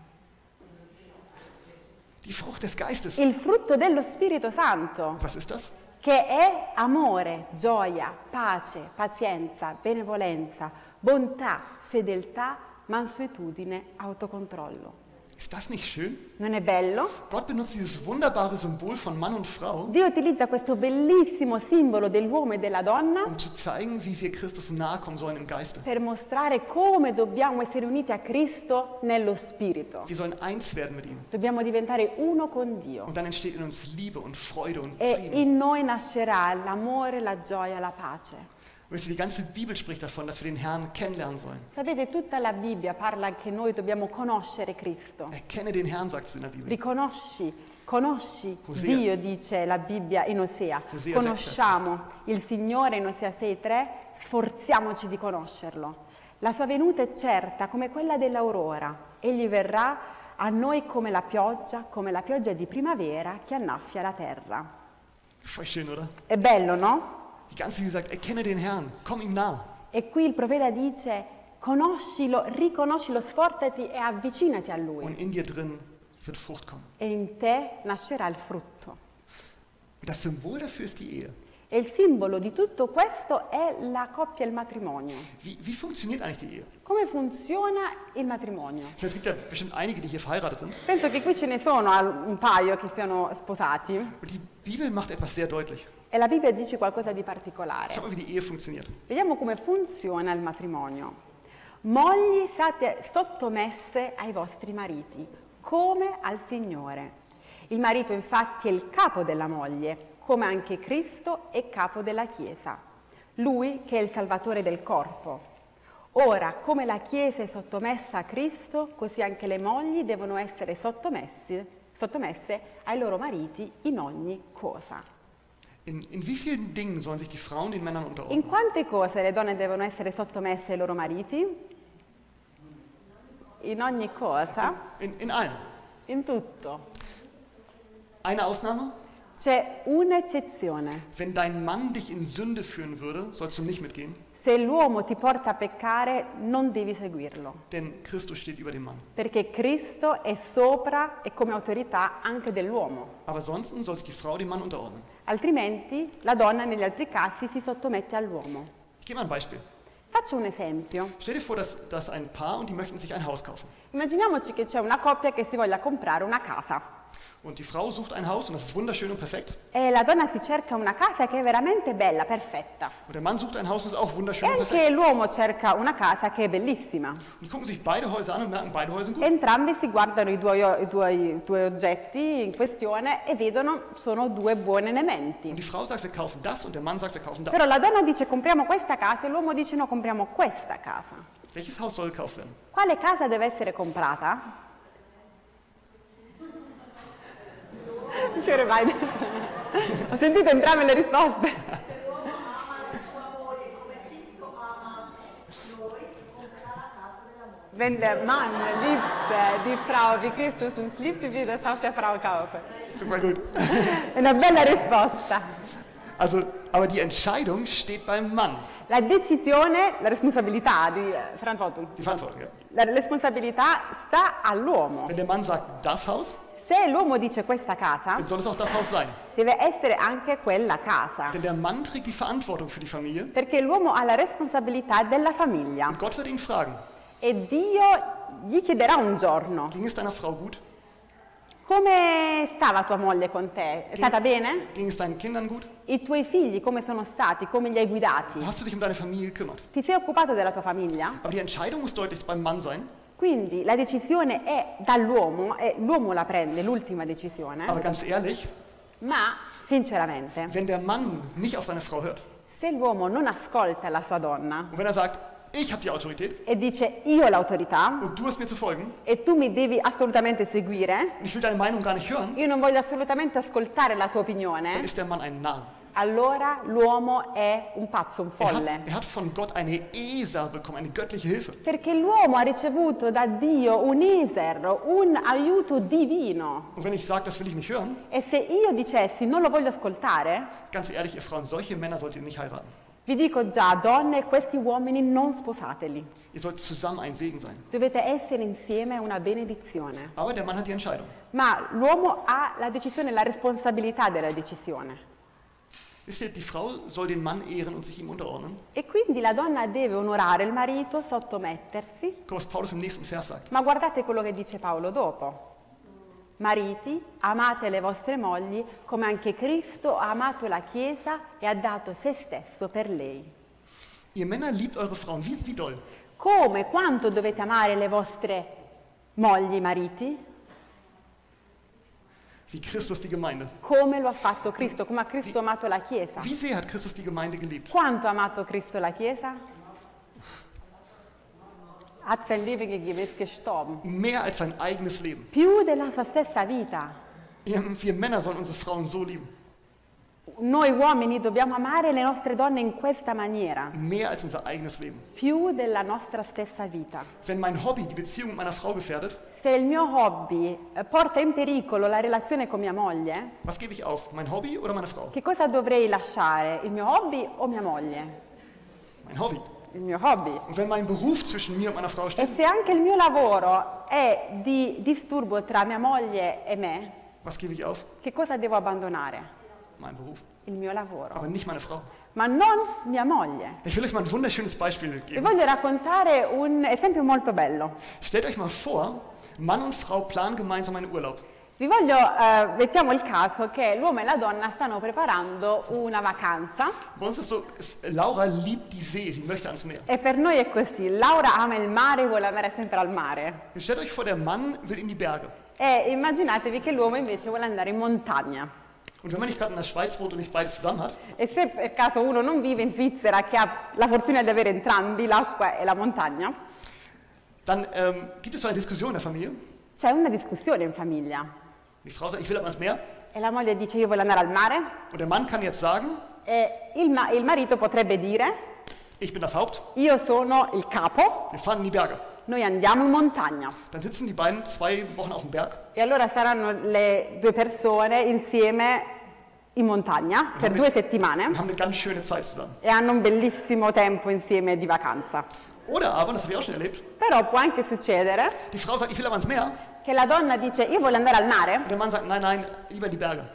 [SPEAKER 1] Die Frucht des Geistes.
[SPEAKER 2] il frutto dello Spirito Santo,
[SPEAKER 1] Was ist das?
[SPEAKER 2] che è amore, gioia, pace, pazienza, benevolenza, bontà, fedeltà, mansuetudine, autocontrollo.
[SPEAKER 1] Ist das nicht schön?
[SPEAKER 2] Non è bello?
[SPEAKER 1] Gott benutzt dieses wunderbare Symbol von Mann und Frau,
[SPEAKER 2] Dio utilizza questo bellissimo simbolo dell'uomo e della donna
[SPEAKER 1] um zu zeigen, wie wir Christus nahe kommen sollen im Geiste.
[SPEAKER 2] per mostrare come dobbiamo essere uniti a Cristo nello Spirito.
[SPEAKER 1] Wir sollen eins werden mit ihm.
[SPEAKER 2] Dobbiamo diventare uno con Dio.
[SPEAKER 1] Und dann entsteht in uns Liebe und Freude und
[SPEAKER 2] E
[SPEAKER 1] Frieden.
[SPEAKER 2] in noi nascerà l'amore, la gioia, la pace.
[SPEAKER 1] Wisst ihr, die ganze Bibel spricht davon, dass wir den Herrn kennenlernen sollen.
[SPEAKER 2] Sapete, tutta la Bibbia parla che noi dobbiamo conoscere Cristo.
[SPEAKER 1] Erkenne den Herrn, sagt es in der Bibel.
[SPEAKER 2] Conosci
[SPEAKER 1] Osea.
[SPEAKER 2] Dio, dice la Bibbia in Osea.
[SPEAKER 1] Osea
[SPEAKER 2] Conosciamo il Signore in Osea 6,3, sforziamoci di conoscerlo. La sua venuta è certa come quella dell'aurora. Egli verrà a noi come la pioggia di primavera che annaffia la terra.
[SPEAKER 1] Voll schön, oder?
[SPEAKER 2] È bello, no?
[SPEAKER 1] Die ganze Bibel sagt, erkenne den Herrn, komm ihm nah.
[SPEAKER 2] E qui il profeta dice, conoscilo, riconoscilo, sforzati e avvicinati a Lui.
[SPEAKER 1] Und in dir drin wird Frucht kommen.
[SPEAKER 2] E in te nascerà il frutto.
[SPEAKER 1] Und das Symbol dafür ist die Ehe.
[SPEAKER 2] E il simbolo di tutto questo è la coppia e il matrimonio.
[SPEAKER 1] Wie funktioniert eigentlich die Ehe?
[SPEAKER 2] Come funziona il matrimonio?
[SPEAKER 1] Es gibt ja bestimmt einige, die hier verheiratet sind.
[SPEAKER 2] Penso che qui ce ne sono un paio che siano sposati
[SPEAKER 1] Und die Bibel macht etwas sehr deutlich.
[SPEAKER 2] e la Bibbia dice qualcosa di particolare.
[SPEAKER 1] Schau mal, wie die Ehe funktioniert.
[SPEAKER 2] Vediamo come funziona il matrimonio. Mogli, state sottomesse ai vostri mariti, come al Signore. Il marito infatti è il capo della moglie, come anche Cristo è capo della Chiesa, Lui che è il Salvatore del corpo. Ora, come la Chiesa è sottomessa a Cristo, così anche le mogli devono essere sottomesse ai loro mariti in ogni cosa.
[SPEAKER 1] In wie vielen Dingen sollen sich die Frauen den Männern
[SPEAKER 2] In
[SPEAKER 1] unterordnen?
[SPEAKER 2] quante cose le donne devono essere sottomesse ai loro mariti? In ogni cosa?
[SPEAKER 1] In allen.
[SPEAKER 2] In tutto.
[SPEAKER 1] Eine Ausnahme?
[SPEAKER 2] C'è un'eccezione.
[SPEAKER 1] Wenn dein Mann dich in Sünde führen würde, sollst du nicht mitgehen,
[SPEAKER 2] Se l'uomo ti porta a peccare, non devi seguirlo,
[SPEAKER 1] denn Christus steht über dem Mann.
[SPEAKER 2] perché Cristo è sopra e come autorità anche dell'uomo.
[SPEAKER 1] Aber ansonsten soll sich die Frau dem Mann unterordnen.
[SPEAKER 2] Altrimenti la donna negli altri casi si sottomette all'uomo.
[SPEAKER 1] Ich gebe mal ein Beispiel.
[SPEAKER 2] Faccio un esempio.
[SPEAKER 1] Stell dir vor, dass ein Paar und die möchten sich ein Haus kaufen.
[SPEAKER 2] Immaginiamoci che c'è una coppia che si voglia comprare una casa.
[SPEAKER 1] Und die Frau sucht ein Haus und das ist wunderschön und perfekt.
[SPEAKER 2] E la donna si cerca una casa che è veramente bella, perfetta.
[SPEAKER 1] Und der Mann sucht ein Haus und das ist auch
[SPEAKER 2] E
[SPEAKER 1] wunderschön und perfekt.
[SPEAKER 2] anche l'uomo cerca una casa che è bellissima.
[SPEAKER 1] Und die gucken sich beide Häuser an und merken, beide Häuser sind gut.
[SPEAKER 2] Entrambi si guardano i due oggetti in questione e vedono sono due buoni
[SPEAKER 1] Und
[SPEAKER 2] elementi.
[SPEAKER 1] die Frau sagt, wir kaufen das und der Mann sagt, wir kaufen das.
[SPEAKER 2] Però la donna dice compriamo questa casa e l'uomo dice no, compriamo questa casa.
[SPEAKER 1] Welches Haus soll gekauft werden?
[SPEAKER 2] Quale casa deve essere comprata? Dice vai. Ho sentito entrambe le risposte.
[SPEAKER 3] Se l'uomo ama la sua moglie come Cristo ama noi, comprerà la casa della moglie.
[SPEAKER 2] Wenn der Mann liebt die Frau wie Christus uns liebt, wird das Haus der Frau kaufen.
[SPEAKER 1] Super gut.
[SPEAKER 2] È una bella risposta.
[SPEAKER 1] Also, aber die Entscheidung steht beim Mann.
[SPEAKER 2] La decisione, la responsabilità di Verantwortung.
[SPEAKER 1] Die Verantwortung, ja.
[SPEAKER 2] La responsabilità sta all'uomo.
[SPEAKER 1] Wenn der Mann sagt, das Haus,
[SPEAKER 2] se l'uomo dice questa casa,
[SPEAKER 1] dann soll es auch das Haus sein.
[SPEAKER 2] deve essere anche quella casa,
[SPEAKER 1] Denn der Mann trägt die Verantwortung für die Familie
[SPEAKER 2] perché l'uomo ha la responsabilità della famiglia.
[SPEAKER 1] und Gott wird ihn fragen,
[SPEAKER 2] E Dio gli chiederà un giorno,
[SPEAKER 1] ging es deiner Frau gut?
[SPEAKER 2] come stava tua moglie con te? È stata bene?
[SPEAKER 1] Ging es deinen Kindern gut?
[SPEAKER 2] I tuoi figli come sono stati? Come li hai guidati?
[SPEAKER 1] Hast du dich um deine Familie gekümmert?
[SPEAKER 2] Ti sei occupato della tua famiglia?
[SPEAKER 1] Aber die Entscheidung muss deutlich beim Mann sein.
[SPEAKER 2] Quindi la decisione è dall'uomo e l'uomo la prende, l'ultima decisione.
[SPEAKER 1] Aber ganz ehrlich,
[SPEAKER 2] Ma, sinceramente,
[SPEAKER 1] wenn der Mann nicht auf seine Frau hört
[SPEAKER 2] se l'uomo non ascolta la sua donna
[SPEAKER 1] und wenn er sagt, ich habe die Autorität
[SPEAKER 2] e dice io ho l'autorità
[SPEAKER 1] und du hast mir zu folgen
[SPEAKER 2] e tu mi devi assolutamente seguire,
[SPEAKER 1] und ich will deine Meinung gar nicht hören,
[SPEAKER 2] io non voglio assolutamente ascoltare la tua
[SPEAKER 1] dann
[SPEAKER 2] opinione,
[SPEAKER 1] ist der Mann ein Narr.
[SPEAKER 2] allora l'uomo è un pazzo, un folle.
[SPEAKER 1] Er hat von Gott eine Esa bekommen, eine göttliche Hilfe.
[SPEAKER 2] Perché l'uomo ha ricevuto da Dio un eser, un aiuto divino.
[SPEAKER 1] Und wenn ich sage, das will ich nicht hören,
[SPEAKER 2] E se io dicessi non lo voglio ascoltare,
[SPEAKER 1] ganz ehrlich, ihr Frauen, solche Männer solltet ihr nicht heiraten.
[SPEAKER 2] vi dico già, donne, questi uomini non sposateli.
[SPEAKER 1] Ihr sollt zusammen ein Segen sein.
[SPEAKER 2] Dovete essere insieme una benedizione.
[SPEAKER 1] Aber der Mann hat die Entscheidung.
[SPEAKER 2] Ma l'uomo ha la decisione, la responsabilità della decisione.
[SPEAKER 1] Wisst ihr, die Frau soll den Mann ehren und sich ihm unterordnen.
[SPEAKER 2] E quindi la donna deve onorare il marito, sottomettersi.
[SPEAKER 1] Guck, was Paulus im nächsten Vers sagt.
[SPEAKER 2] Ma guardate quello che dice Paolo dopo. Mariti, amate le vostre mogli come anche Cristo ha amato la Chiesa e ha dato se stesso per lei.
[SPEAKER 1] Ihr Männer liebt eure Frauen. Wie doll?
[SPEAKER 2] Come, quanto dovete amare le vostre mogli, mariti?
[SPEAKER 1] Wie Christus die Gemeinde.
[SPEAKER 2] Come lo ha fatto Cristo, come ha Cristo amato la Chiesa.
[SPEAKER 1] Wie sehr hat Christus die Gemeinde geliebt?
[SPEAKER 2] Quanto ha amato Cristo la Chiesa? Hat sein Leben gegeben, ist gestorben.
[SPEAKER 1] Mehr als sein eigenes Leben.
[SPEAKER 2] Più della sua stessa vita.
[SPEAKER 1] Wir Männer sollen unsere Frauen so lieben.
[SPEAKER 2] Noi uomini dobbiamo amare le nostre donne in questa maniera,
[SPEAKER 1] Mehr als unser eigenes Leben.
[SPEAKER 2] più della nostra stessa vita.
[SPEAKER 1] Wenn mein Hobby die Beziehung mit meiner Frau gefährdet,
[SPEAKER 2] Se il mio hobby porta in pericolo la relazione con mia moglie,
[SPEAKER 1] was gebe ich auf? Mein Hobby oder meine Frau?
[SPEAKER 2] che cosa dovrei lasciare? Il mio hobby o mia moglie?
[SPEAKER 1] Mein Hobby.
[SPEAKER 2] Il mio hobby.
[SPEAKER 1] Und wenn mein Beruf zwischen mir und meiner Frau
[SPEAKER 2] E
[SPEAKER 1] steht,
[SPEAKER 2] se anche il mio lavoro è di disturbo tra mia moglie e me,
[SPEAKER 1] was gebe ich auf?
[SPEAKER 2] che cosa devo abbandonare?
[SPEAKER 1] Mein Beruf.
[SPEAKER 2] Il mio lavoro.
[SPEAKER 1] Aber nicht meine Frau.
[SPEAKER 2] Ma non mia moglie.
[SPEAKER 1] Ich will euch mal ein wunderschönes Beispiel
[SPEAKER 2] Vi
[SPEAKER 1] geben.
[SPEAKER 2] voglio raccontare un esempio molto bello.
[SPEAKER 1] Stellt euch mal vor, Mann und Frau planen gemeinsam einen Urlaub.
[SPEAKER 2] Vi voglio, mettiamo il caso che l'uomo e la donna stanno preparando una vacanza
[SPEAKER 1] Bei uns ist so, Laura liebt die See, sie möchte ans Meer.
[SPEAKER 2] e per noi è così. Laura ama il mare, vuole andare sempre al mare.
[SPEAKER 1] Und stellt euch vor, der Mann will in die Berge.
[SPEAKER 2] E immaginatevi che l'uomo invece vuole andare in montagna.
[SPEAKER 1] Und wenn man nicht gerade in der Schweiz wohnt und nicht beides zusammen hat,
[SPEAKER 2] E se per caso uno non vive in Svizzera, che ha la fortuna di avere entrambi, l'acqua e la montagna,
[SPEAKER 1] dann gibt es so eine Diskussion in der Familie.
[SPEAKER 2] c'è una discussione in famiglia.
[SPEAKER 1] Die Frau sagt, ich will aber ans Meer.
[SPEAKER 2] E la moglie dice io voglio andare al mare
[SPEAKER 1] Und der Mann kann jetzt sagen,
[SPEAKER 2] e il marito potrebbe dire
[SPEAKER 1] ich bin das Haupt,
[SPEAKER 2] io sono il capo,
[SPEAKER 1] wir fahren in die Berge.
[SPEAKER 2] noi andiamo in montagna.
[SPEAKER 1] Dann sitzen die beiden 2 Wochen auf dem Berg
[SPEAKER 2] E allora saranno le due persone insieme in montagna per 2 settimane
[SPEAKER 1] und haben eine ganz schöne Zeit zusammen.
[SPEAKER 2] e hanno un bellissimo tempo insieme di vacanza.
[SPEAKER 1] Oder aber, das habe ich auch schon erlebt,
[SPEAKER 2] Però può anche succedere
[SPEAKER 1] die Frau sagt, ich will aber ans Meer.
[SPEAKER 2] che la donna dice io voglio andare al mare
[SPEAKER 1] Und der Mann sagt, nein, lieber in die Berge.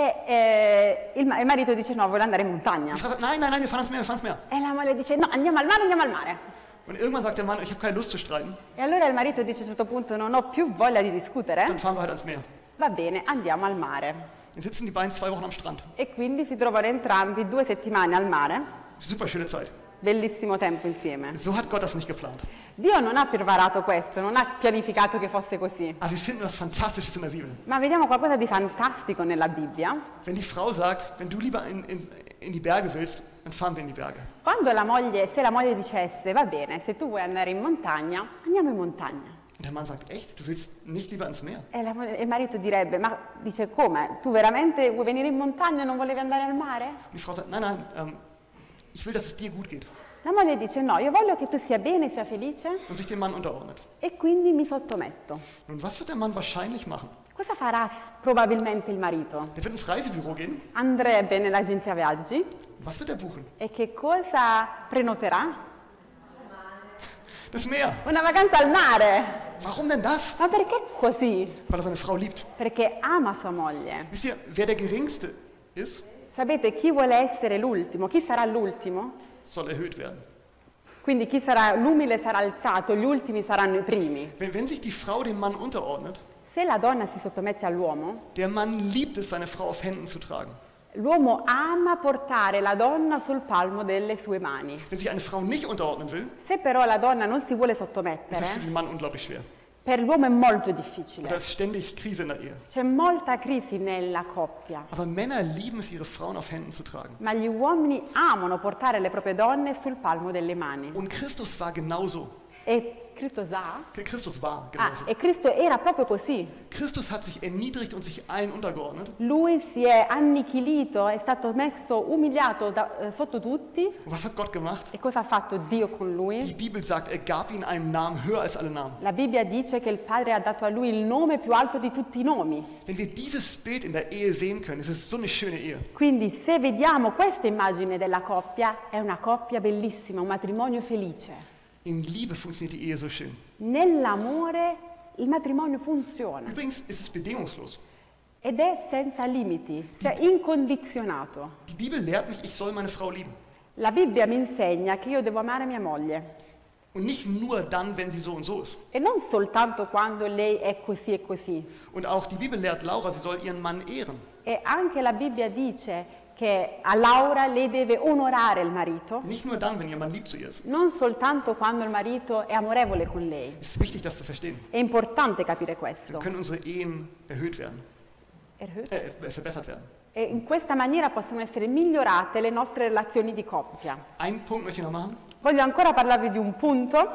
[SPEAKER 2] e il marito dice no, voglio andare in montagna.
[SPEAKER 1] Die Frau sagt, nein, wir fahren ans Meer.
[SPEAKER 2] E la moglie dice no, andiamo al mare, andiamo al mare.
[SPEAKER 1] Und irgendwann sagt der Mann, ich habe keine Lust zu streiten,
[SPEAKER 2] E allora il marito dice a un certo punto non ho più voglia di discutere,
[SPEAKER 1] dann fahren wir halt ans Meer.
[SPEAKER 2] va bene, andiamo al mare.
[SPEAKER 1] Dann sitzen die beiden 2 Wochen am Strand.
[SPEAKER 2] E quindi si trovano entrambi 2 settimane al mare,
[SPEAKER 1] Super schöne Zeit.
[SPEAKER 2] bellissimo tempo insieme.
[SPEAKER 1] So hat Gott das nicht geplant.
[SPEAKER 2] Dio non ha preparato questo, non ha pianificato che fosse così.
[SPEAKER 1] Aber wir finden was Fantastisches in der Bibel.
[SPEAKER 2] Ma vediamo qualcosa di fantastico nella Bibbia.
[SPEAKER 1] Wenn die Frau sagt, wenn du lieber in die Berge willst, dann fahren wir in die Berge.
[SPEAKER 2] Quando se la moglie dicesse, va bene, se tu vuoi andare in montagna, andiamo in montagna.
[SPEAKER 1] Und der Mann sagt, echt, du willst nicht lieber ins Meer?
[SPEAKER 2] E il marito direbbe, ma dice come? Tu veramente vuoi venire in montagna e non volevi andare al mare?
[SPEAKER 1] Und die Frau sagt, nein, ich will, dass es dir gut geht.
[SPEAKER 2] La moglie dice no, io voglio che tu sia bene, sia felice
[SPEAKER 1] Und sich dem Mann unterordnet.
[SPEAKER 2] e quindi mi sottometto.
[SPEAKER 1] Nun, was wird der Mann wahrscheinlich machen?
[SPEAKER 2] Cosa farà probabilmente il marito?
[SPEAKER 1] Der wird ins Reisebüro gehen.
[SPEAKER 2] Andrebbe nell'agenzia viaggi
[SPEAKER 1] Was wird er buchen?
[SPEAKER 2] e che cosa prenoterà?
[SPEAKER 1] das Meer.
[SPEAKER 2] una vacanza al mare.
[SPEAKER 1] Warum denn das?
[SPEAKER 2] Ma perché così?
[SPEAKER 1] Weil er seine Frau liebt.
[SPEAKER 2] Perché ama sua moglie.
[SPEAKER 1] Wisst ihr, wer der Geringste ist,
[SPEAKER 2] Sapete, chi vuole essere l'ultimo, chi sarà l'ultimo?
[SPEAKER 1] soll erhöht werden.
[SPEAKER 2] Quindi chi sarà l'umile sarà alzato, gli ultimi saranno i primi.
[SPEAKER 1] Wenn sich die Frau dem Mann unterordnet,
[SPEAKER 2] Se la donna si sottomette all'uomo,
[SPEAKER 1] der Mann liebt es, seine Frau auf Händen zu tragen.
[SPEAKER 2] l'uomo ama portare la donna sul palmo delle sue mani.
[SPEAKER 1] Wenn sich eine Frau nicht unterordnen will,
[SPEAKER 2] Se però la donna non si vuole
[SPEAKER 1] ist es für
[SPEAKER 2] sottomettere,
[SPEAKER 1] den Mann unglaublich schwer.
[SPEAKER 2] per l'uomo è molto
[SPEAKER 1] Und da
[SPEAKER 2] difficile.
[SPEAKER 1] ist ständig Krise in der Ehe.
[SPEAKER 2] C'è molta crisi nella coppia.
[SPEAKER 1] Aber Männer lieben es, ihre Frauen auf Händen zu tragen.
[SPEAKER 2] Ma gli uomini amano portare le proprie donne sul palmo delle mani.
[SPEAKER 1] Und Christus war genauso.
[SPEAKER 2] E Cristo sa?
[SPEAKER 1] Christus war
[SPEAKER 2] Ah,
[SPEAKER 1] genauso.
[SPEAKER 2] e Cristo era proprio così.
[SPEAKER 1] Christus hat sich erniedrigt und sich allen untergeordnet.
[SPEAKER 2] Lui si è annichilito, è stato messo umiliato sotto tutti.
[SPEAKER 1] Und was hat Gott gemacht?
[SPEAKER 2] E cosa ha fatto Dio con
[SPEAKER 1] Die
[SPEAKER 2] lui?
[SPEAKER 1] Bibel sagt, er gab ihm einen Namen höher als alle Namen.
[SPEAKER 2] La Bibbia dice che il Padre ha dato a lui il nome più alto di tutti i nomi.
[SPEAKER 1] Wenn wir dieses Bild in der Ehe sehen können, ist es so eine schöne Ehe.
[SPEAKER 2] Quindi se vediamo questa immagine della coppia, è una coppia bellissima, un matrimonio felice.
[SPEAKER 1] In Liebe funktioniert die Ehe so schön.
[SPEAKER 2] Nell'amore il matrimonio funziona
[SPEAKER 1] Übrigens ist es bedingungslos.
[SPEAKER 2] ed è senza limiti, cioè incondizionato.
[SPEAKER 1] Die Bibel lehrt mich, ich soll meine Frau lieben.
[SPEAKER 2] La Bibbia mi insegna che io devo amare mia moglie
[SPEAKER 1] Und nicht nur dann, wenn sie so und so ist.
[SPEAKER 2] e non soltanto quando lei è così e così.
[SPEAKER 1] Und auch die Bibel lehrt Laura, sie soll ihren Mann ehren.
[SPEAKER 2] E anche la Bibbia dice che a Laura lei deve onorare il marito,
[SPEAKER 1] Nicht nur dann, wenn ihr Mann lieb zu ihr ist.
[SPEAKER 2] non soltanto quando il marito è amorevole con lei.
[SPEAKER 1] Es ist wichtig, das zu verstehen.
[SPEAKER 2] È importante capire questo.
[SPEAKER 1] Dann können unsere Ehen erhöht werden, verbessert werden.
[SPEAKER 2] E in questa maniera possono essere migliorate le nostre relazioni di coppia.
[SPEAKER 1] Einen Punkt möchte ich noch machen.
[SPEAKER 2] Voglio ancora parlarvi di un punto.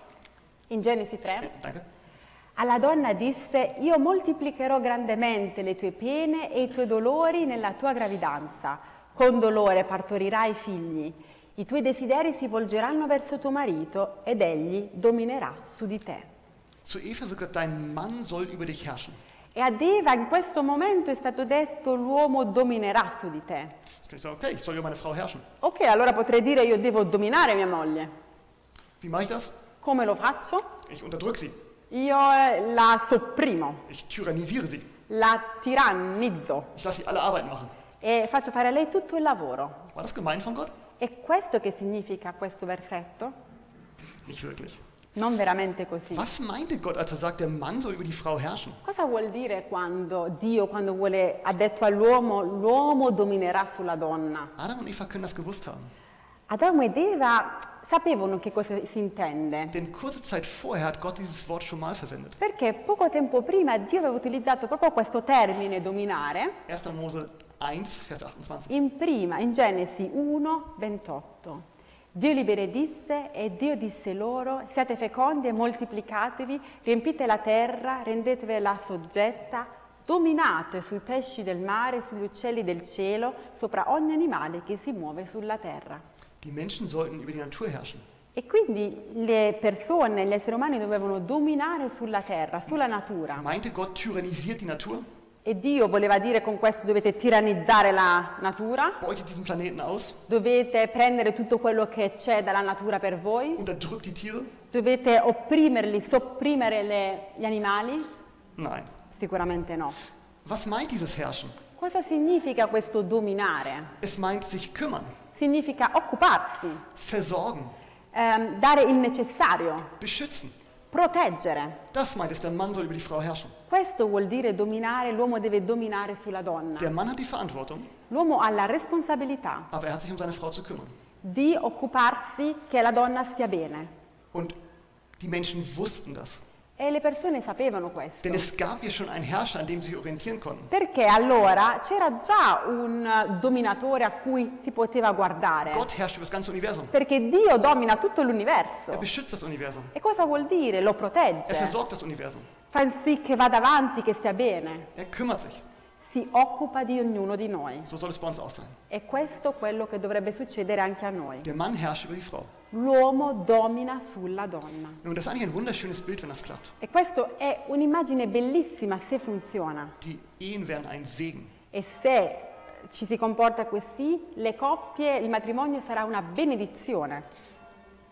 [SPEAKER 2] In Genesi 3,
[SPEAKER 1] Danke.
[SPEAKER 2] alla donna disse: io moltiplicherò grandemente le tue pene e i tuoi dolori nella tua gravidanza. Con dolore partorirai figli. I tuoi desideri si volgeranno verso tuo marito ed egli dominerà su di te.
[SPEAKER 1] Zu Eva wird gesagt, dein Mann soll über dich herrschen.
[SPEAKER 2] E ad Eva in questo momento è stato detto: l'uomo dominerà su di te.
[SPEAKER 1] Jetzt kann ich sagen, okay, ich soll über meine Frau herrschen.
[SPEAKER 2] Ok, allora potrei dire: io devo dominare mia moglie.
[SPEAKER 1] Wie mache ich das?
[SPEAKER 2] Come lo faccio?
[SPEAKER 1] Ich unterdrücke sie.
[SPEAKER 2] Io la sopprimo,
[SPEAKER 1] Ich tyrannisiere sie.
[SPEAKER 2] la tirannizzo
[SPEAKER 1] Ich lasse sie alle Arbeiten machen.
[SPEAKER 2] e faccio fare a lei tutto il lavoro.
[SPEAKER 1] War das gemein von Gott?
[SPEAKER 2] È questo che significa questo versetto?
[SPEAKER 1] Nicht wirklich.
[SPEAKER 2] Non veramente così.
[SPEAKER 1] Was meinte Gott, als er sagt, der Mann soll über die Frau herrschen?
[SPEAKER 2] Cosa vuol dire quando Dio, ha detto all'uomo, l'uomo dominerà sulla donna?
[SPEAKER 1] Adam und Eva können das gewusst haben.
[SPEAKER 2] Adamo ed Eva sapevano che cosa si intende,
[SPEAKER 1] Denn kurze Zeit vorher hat Gott dieses Wort schon mal verwendet.
[SPEAKER 2] perché poco tempo prima Dio aveva utilizzato proprio questo termine dominare
[SPEAKER 1] 1. Mose 1, Vers 28.
[SPEAKER 2] in Genesi 1, 28. Dio li benedisse e Dio disse loro: siate fecondi e moltiplicatevi, riempite la terra, rendetevela soggetta, dominate sui pesci del mare, sugli uccelli del cielo, sopra ogni animale che si muove sulla terra.
[SPEAKER 1] Die Menschen sollten über die Natur herrschen.
[SPEAKER 2] E quindi le persone, gli esseri umani dovevano dominare sulla terra, sulla natura.
[SPEAKER 1] Meinte Gott tyrannisiert die Natur?
[SPEAKER 2] E Dio voleva dire con questo: dovete tirannizzare la natura,
[SPEAKER 1] Beutet diesen Planeten aus?
[SPEAKER 2] dovete prendere tutto quello che c'è dalla natura per voi,
[SPEAKER 1] Unterdrückt die Tiere?
[SPEAKER 2] dovete opprimerli, sopprimere gli animali?
[SPEAKER 1] Nein.
[SPEAKER 2] Sicuramente no.
[SPEAKER 1] Was meint dieses Herrschen?
[SPEAKER 2] Cosa significa questo dominare?
[SPEAKER 1] Es meint sich kümmern,
[SPEAKER 2] Significa occuparsi,
[SPEAKER 1] versorgen,
[SPEAKER 2] dare il necessario,
[SPEAKER 1] beschützen.
[SPEAKER 2] proteggere.
[SPEAKER 1] Das meint es, der Mann soll über die Frau herrschen.
[SPEAKER 2] Questo vuol dire dominare, l'uomo deve dominare sulla donna.
[SPEAKER 1] Der Mann hat die Verantwortung,
[SPEAKER 2] L'uomo ha la responsabilità
[SPEAKER 1] aber er hat sich um seine Frau zu kümmern.
[SPEAKER 2] di occuparsi che la donna stia bene.
[SPEAKER 1] Und die Menschen wussten das.
[SPEAKER 2] E le persone sapevano questo.
[SPEAKER 1] Denn es gab ja schon einen Herrscher, an dem sie sich orientieren konnten.
[SPEAKER 2] Perché allora c'era già un dominatore a cui si poteva guardare.
[SPEAKER 1] Gott herrscht über das ganze Universum.
[SPEAKER 2] Perché Dio domina tutto l'universo.
[SPEAKER 1] Er beschützt das Universum.
[SPEAKER 2] E cosa vuol dire? Lo
[SPEAKER 1] Er
[SPEAKER 2] protegge,
[SPEAKER 1] versorgt das Universum.
[SPEAKER 2] fa sì che vada avanti, che stia bene.
[SPEAKER 1] Er kümmert sich.
[SPEAKER 2] Si occupa di ognuno di noi.
[SPEAKER 1] So soll es bei uns auch sein.
[SPEAKER 2] E questo è quello che dovrebbe succedere anche a noi.
[SPEAKER 1] Der Mann herrscht über die Frau.
[SPEAKER 2] L'uomo domina sulla donna.
[SPEAKER 1] Nun, das ist eigentlich ein wunderschönes Bild, wenn das klappt.
[SPEAKER 2] E questa è un'immagine bellissima se funziona.
[SPEAKER 1] Die Ehen werden ein Segen.
[SPEAKER 2] E se ci si comporta così, le coppie, il matrimonio sarà una benedizione.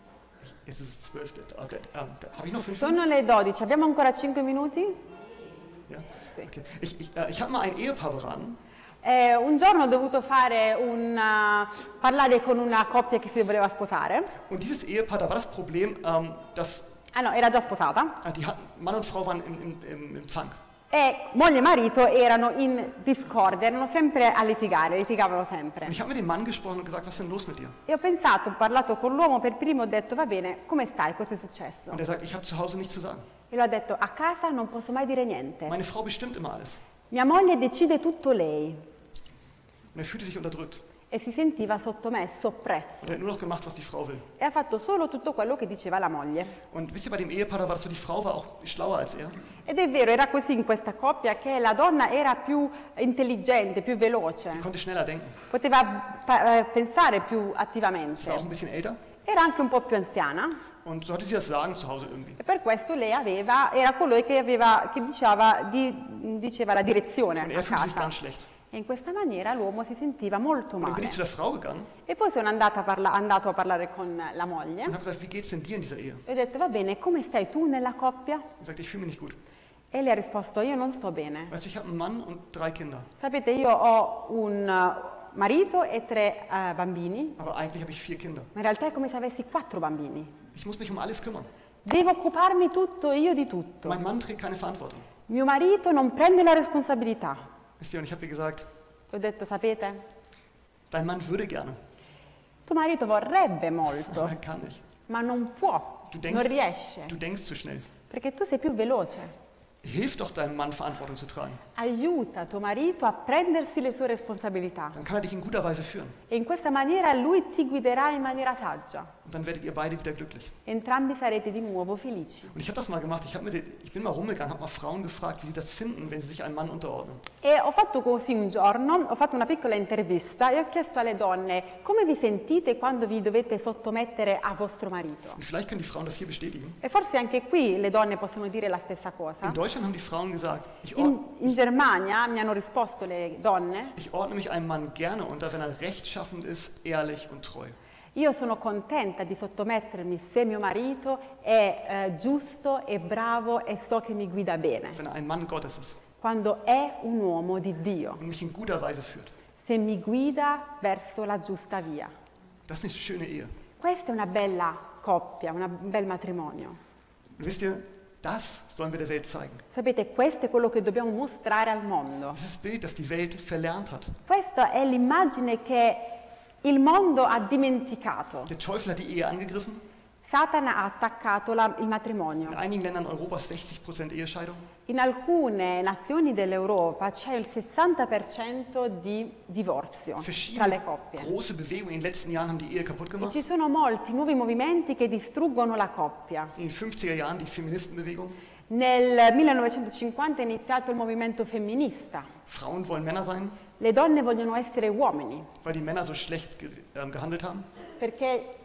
[SPEAKER 1] Jetzt ist es 12. Habe ich noch 5 Minuten?
[SPEAKER 2] Sono le 12, abbiamo ancora 5 minuti?
[SPEAKER 1] Ja?
[SPEAKER 2] Sì.
[SPEAKER 1] Okay. Ich habe mal ein Ehepaar beraten.
[SPEAKER 2] Un giorno ho dovuto fare parlare con una coppia che si voleva sposare.
[SPEAKER 1] Und dieses Ehepaar, da war das Problem, dass
[SPEAKER 2] Ah no, era già sposata.
[SPEAKER 1] Mann und Frau waren im Zank.
[SPEAKER 2] E moglie e marito erano in discordia, erano sempre a litigare, litigavano sempre.
[SPEAKER 1] Und ich habe mit dem Mann gesprochen und gesagt, was ist denn los mit dir?
[SPEAKER 2] E ho parlato con l'uomo per primo, ho detto va bene, come stai, cosa è successo?
[SPEAKER 1] Und er sagt, ich habe zu Hause nichts zu sagen.
[SPEAKER 2] E lui ha detto a casa non posso mai dire niente.
[SPEAKER 1] Meine Frau bestimmt immer alles.
[SPEAKER 2] Mia moglie decide tutto lei.
[SPEAKER 1] Und er fühlte sich unterdrückt.
[SPEAKER 2] E si sentiva sottomesso, oppresso.
[SPEAKER 1] Und er hat nur noch gemacht, was die Frau will.
[SPEAKER 2] E ha fatto solo tutto quello che diceva la moglie.
[SPEAKER 1] Und wisst ihr, bei dem Ehepaar, da war das so, die Frau war auch schlauer als er.
[SPEAKER 2] Ed è vero, era così in questa coppia che la donna era più intelligente, più veloce,
[SPEAKER 1] Sie konnte schneller denken.
[SPEAKER 2] poteva pensare più
[SPEAKER 1] Sie war auch
[SPEAKER 2] attivamente.
[SPEAKER 1] ein bisschen älter.
[SPEAKER 2] Era anche un po' più anziana
[SPEAKER 1] Und so hatte sie das Sagen zu Hause irgendwie.
[SPEAKER 2] e per questo lei era colui che diceva la direzione
[SPEAKER 1] Und
[SPEAKER 2] a
[SPEAKER 1] er fühlte sich
[SPEAKER 2] casa.
[SPEAKER 1] ganz schlecht.
[SPEAKER 2] E in questa maniera l'uomo si sentiva molto
[SPEAKER 1] Und dann bin
[SPEAKER 2] male.
[SPEAKER 1] ich zu der Frau gegangen
[SPEAKER 2] E poi sono andato a parlare con la moglie
[SPEAKER 1] und habe gesagt, wie geht's denn dir in dieser Ehe?
[SPEAKER 2] e ho detto va bene, come stai tu nella coppia?
[SPEAKER 1] Er sagte, ich fühle mich nicht gut.
[SPEAKER 2] E lei ha risposto io non sto bene.
[SPEAKER 1] Weißt du, ich habe einen Mann und 3 Kinder.
[SPEAKER 2] Sapete, io ho un marito e 3 bambini,
[SPEAKER 1] Aber eigentlich habe ich 4 Kinder.
[SPEAKER 2] ma in realtà è come se avessi 4 bambini.
[SPEAKER 1] Ich muss mich um alles kümmern.
[SPEAKER 2] Devo occuparmi tutto io di tutto.
[SPEAKER 1] Mein Mann trägt keine Verantwortung.
[SPEAKER 2] Mio marito non prende la responsabilità.
[SPEAKER 1] Wisst ihr, und ich habe ihr gesagt,
[SPEAKER 2] E ho detto, sapete,
[SPEAKER 1] dein Mann würde gerne,
[SPEAKER 2] tuo marito vorrebbe
[SPEAKER 1] aber
[SPEAKER 2] molto,
[SPEAKER 1] er kann nicht.
[SPEAKER 2] ma non può,
[SPEAKER 1] Du
[SPEAKER 2] non
[SPEAKER 1] denkst,
[SPEAKER 2] riesce,
[SPEAKER 1] du denkst zu schnell.
[SPEAKER 2] perché tu sei più veloce.
[SPEAKER 1] Hilf doch deinem Mann, Verantwortung zu tragen.
[SPEAKER 2] Aiuta tuo marito a prendersi le sue responsabilità.
[SPEAKER 1] Dann kann er dich in guter Weise führen.
[SPEAKER 2] E in questa maniera lui ti guiderà in maniera saggia.
[SPEAKER 1] Und dann werdet ihr beide wieder glücklich.
[SPEAKER 2] Entrambi sarete di nuovo felici.
[SPEAKER 1] Und ich habe das mal gemacht. Ich bin mal rumgegangen, habe mal Frauen gefragt, wie sie das finden, wenn sie sich einem Mann unterordnen.
[SPEAKER 2] E ho fatto così un giorno, ho fatto una piccola intervista e ho chiesto alle donne come vi sentite quando vi dovete sottomettere a vostro marito.
[SPEAKER 1] Und vielleicht können die Frauen das hier bestätigen.
[SPEAKER 2] E forse anche qui le donne possono dire la stessa cosa.
[SPEAKER 1] In Deutschland haben die Frauen gesagt,
[SPEAKER 2] In Germania mi hanno risposto le donne,
[SPEAKER 1] ich ordne mich einem Mann gerne unter, wenn er rechtschaffend ist, ehrlich und treu.
[SPEAKER 2] io sono contenta di sottomettermi se mio marito è giusto e bravo e so che mi guida bene,
[SPEAKER 1] Wenn er ein Mann Gottes ist
[SPEAKER 2] quando è un uomo di Dio,
[SPEAKER 1] und mich in guter Weise führt.
[SPEAKER 2] se mi guida verso la giusta via.
[SPEAKER 1] Das ist eine schöne Ehe.
[SPEAKER 2] Questa è una bella coppia, un bel matrimonio.
[SPEAKER 1] Und wisst ihr, das sollen wir der Welt zeigen.
[SPEAKER 2] Sapete, questo è quello che dobbiamo mostrare al mondo.
[SPEAKER 1] Dieses Bild, das die Welt verlernt hat.
[SPEAKER 2] Questa è l'immagine che il mondo ha dimenticato.
[SPEAKER 1] Der Teufel hat die Ehe angegriffen.
[SPEAKER 2] Satana ha attaccato il matrimonio.
[SPEAKER 1] In einigen Ländern Europas 60% Ehescheidung.
[SPEAKER 2] In alcune nazioni dell'Europa c'è il 60% di divorzio tra le
[SPEAKER 1] Verschiedene
[SPEAKER 2] coppie.
[SPEAKER 1] große Bewegungen in den letzten Jahren haben die Ehe kaputt
[SPEAKER 2] E
[SPEAKER 1] gemacht.
[SPEAKER 2] ci sono molti nuovi movimenti che distruggono la coppia.
[SPEAKER 1] In den 50er Jahren die Feministenbewegung.
[SPEAKER 2] Nel 1950 è iniziato il movimento femminista.
[SPEAKER 1] Frauen wollen Männer sein,
[SPEAKER 2] Le donne vogliono essere uomini
[SPEAKER 1] weil die Männer so schlecht gehandelt haben.
[SPEAKER 2] perché,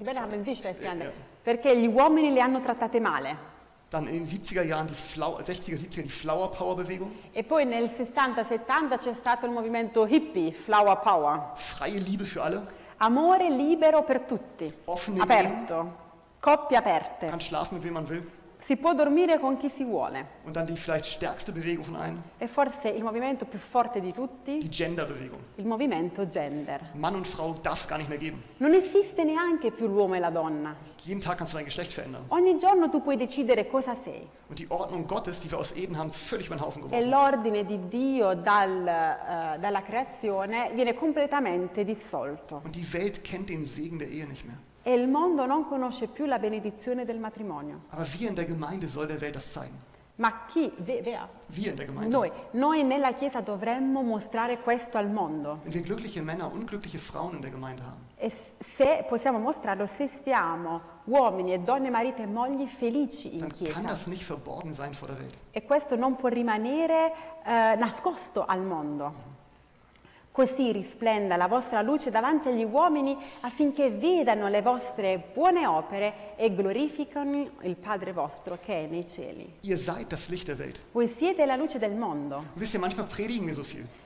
[SPEAKER 1] Ja.
[SPEAKER 2] perché gli uomini le hanno trattate male.
[SPEAKER 1] Dann in den 70er Jahren, 60er, 70er, die Flower Power Bewegung.
[SPEAKER 2] E poi nel 60-70 c'è stato il movimento hippie, Flower Power.
[SPEAKER 1] Freie Liebe für alle.
[SPEAKER 2] Amore libero per tutti,
[SPEAKER 1] Offene
[SPEAKER 2] aperto, coppie aperte.
[SPEAKER 1] Kann schlafen mit wem man will.
[SPEAKER 2] Si può dormire con chi si vuole.
[SPEAKER 1] Und dann die vielleicht stärkste Bewegung von allen,
[SPEAKER 2] E forse il movimento più forte di tutti,
[SPEAKER 1] die Gender-Bewegung.
[SPEAKER 2] il movimento gender.
[SPEAKER 1] Mann und Frau darf es gar nicht mehr geben.
[SPEAKER 2] Non esiste neanche più l'uomo e la donna.
[SPEAKER 1] Jeden Tag kannst du dein Geschlecht verändern.
[SPEAKER 2] Ogni giorno tu puoi decidere cosa sei.
[SPEAKER 1] Und die Ordnung Gottes, die wir aus Eden haben, völlig über den Haufen
[SPEAKER 2] E
[SPEAKER 1] geworfen.
[SPEAKER 2] l'ordine di Dio dalla creazione viene completamente dissolto.
[SPEAKER 1] Und die Welt kennt den Segen der Ehe nicht mehr.
[SPEAKER 2] E il mondo non conosce più la benedizione del matrimonio.
[SPEAKER 1] Aber wir in der Gemeinde sollen der Welt das zeigen.
[SPEAKER 2] Ma chi? Vea.
[SPEAKER 1] Wir in der Gemeinde.
[SPEAKER 2] Noi nella Chiesa dovremmo mostrare questo al mondo.
[SPEAKER 1] Wenn wir glückliche Männer und unglückliche Frauen in der Gemeinde haben,
[SPEAKER 2] E se possiamo mostrarlo, se siamo uomini e donne, mariti e mogli felici in
[SPEAKER 1] dann kann
[SPEAKER 2] Chiesa.
[SPEAKER 1] das nicht verborgen sein vor der Welt.
[SPEAKER 2] E questo non può rimanere nascosto al mondo. Così risplenda la vostra luce davanti agli uomini affinché vedano le vostre buone opere e glorificano il Padre vostro che è nei cieli.
[SPEAKER 1] Ihr seid das Licht der Welt.
[SPEAKER 2] Voi siete la luce del mondo.
[SPEAKER 1] Und wisst ihr, manchmal predigen wir so viel.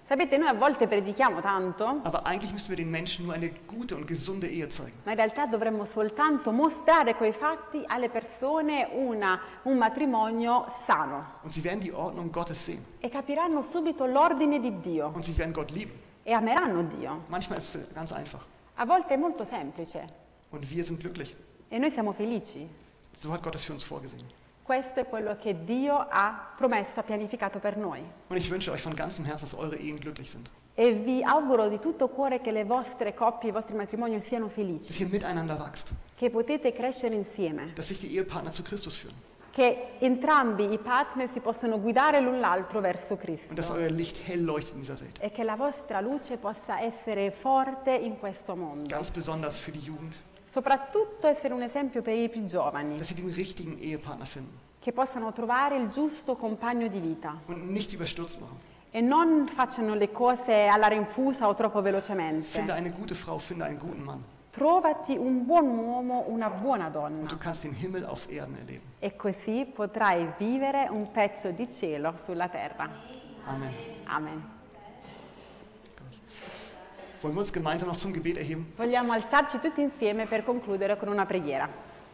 [SPEAKER 2] Sapete, noi a volte predichiamo tanto,
[SPEAKER 1] aber eigentlich müssen wir den Menschen nur eine gute und gesunde Ehe zeigen.
[SPEAKER 2] ma in realtà dovremmo soltanto mostrare coi fatti alle persone un matrimonio sano
[SPEAKER 1] Und sie werden die Ordnung Gottes sehen.
[SPEAKER 2] e capiranno subito l'ordine di Dio
[SPEAKER 1] Und sie werden Gott lieben.
[SPEAKER 2] e ameranno Dio.
[SPEAKER 1] Manchmal ist es ganz einfach.
[SPEAKER 2] A volte è molto semplice
[SPEAKER 1] Und wir sind glücklich.
[SPEAKER 2] e noi siamo felici.
[SPEAKER 1] So hat Gott es für uns vorgesehen.
[SPEAKER 2] Questo è quello che Dio ha promesso, ha pianificato per noi.
[SPEAKER 1] Und ich wünsche euch von ganzem Herzen, dass eure Ehen glücklich sind.
[SPEAKER 2] E vi auguro di tutto cuore che le vostre coppie, i vostri matrimoni siano
[SPEAKER 1] Dass
[SPEAKER 2] felici,
[SPEAKER 1] ihr miteinander wächst.
[SPEAKER 2] che potete crescere insieme,
[SPEAKER 1] Dass sich die Ehepartner zu Christus führen.
[SPEAKER 2] che entrambi i partner si possono guidare l'un l'altro verso
[SPEAKER 1] Und dass
[SPEAKER 2] Cristo
[SPEAKER 1] euer Licht hell leuchtet in dieser Welt.
[SPEAKER 2] e che la vostra luce possa essere forte in questo mondo.
[SPEAKER 1] Ganz besonders für die Jugend.
[SPEAKER 2] Soprattutto essere un esempio per i più giovani,
[SPEAKER 1] Dass sie den richtigen Ehepartner finden.
[SPEAKER 2] che possano trovare il giusto compagno di vita
[SPEAKER 1] Und nichts überstürzt machen.
[SPEAKER 2] e non facciano le cose alla rinfusa o troppo velocemente.
[SPEAKER 1] Finde eine gute Frau, finde einen guten Mann.
[SPEAKER 2] Trovati un buon uomo, una buona
[SPEAKER 1] Und
[SPEAKER 2] donna
[SPEAKER 1] du kannst den Himmel auf Erden erleben.
[SPEAKER 2] e così potrai vivere un pezzo di cielo sulla terra.
[SPEAKER 1] Amen.
[SPEAKER 2] Amen.
[SPEAKER 1] Wollen wir uns gemeinsam noch zum Gebet erheben?
[SPEAKER 2] Vogliamo alzarci tutti insieme per concludere con una preghiera.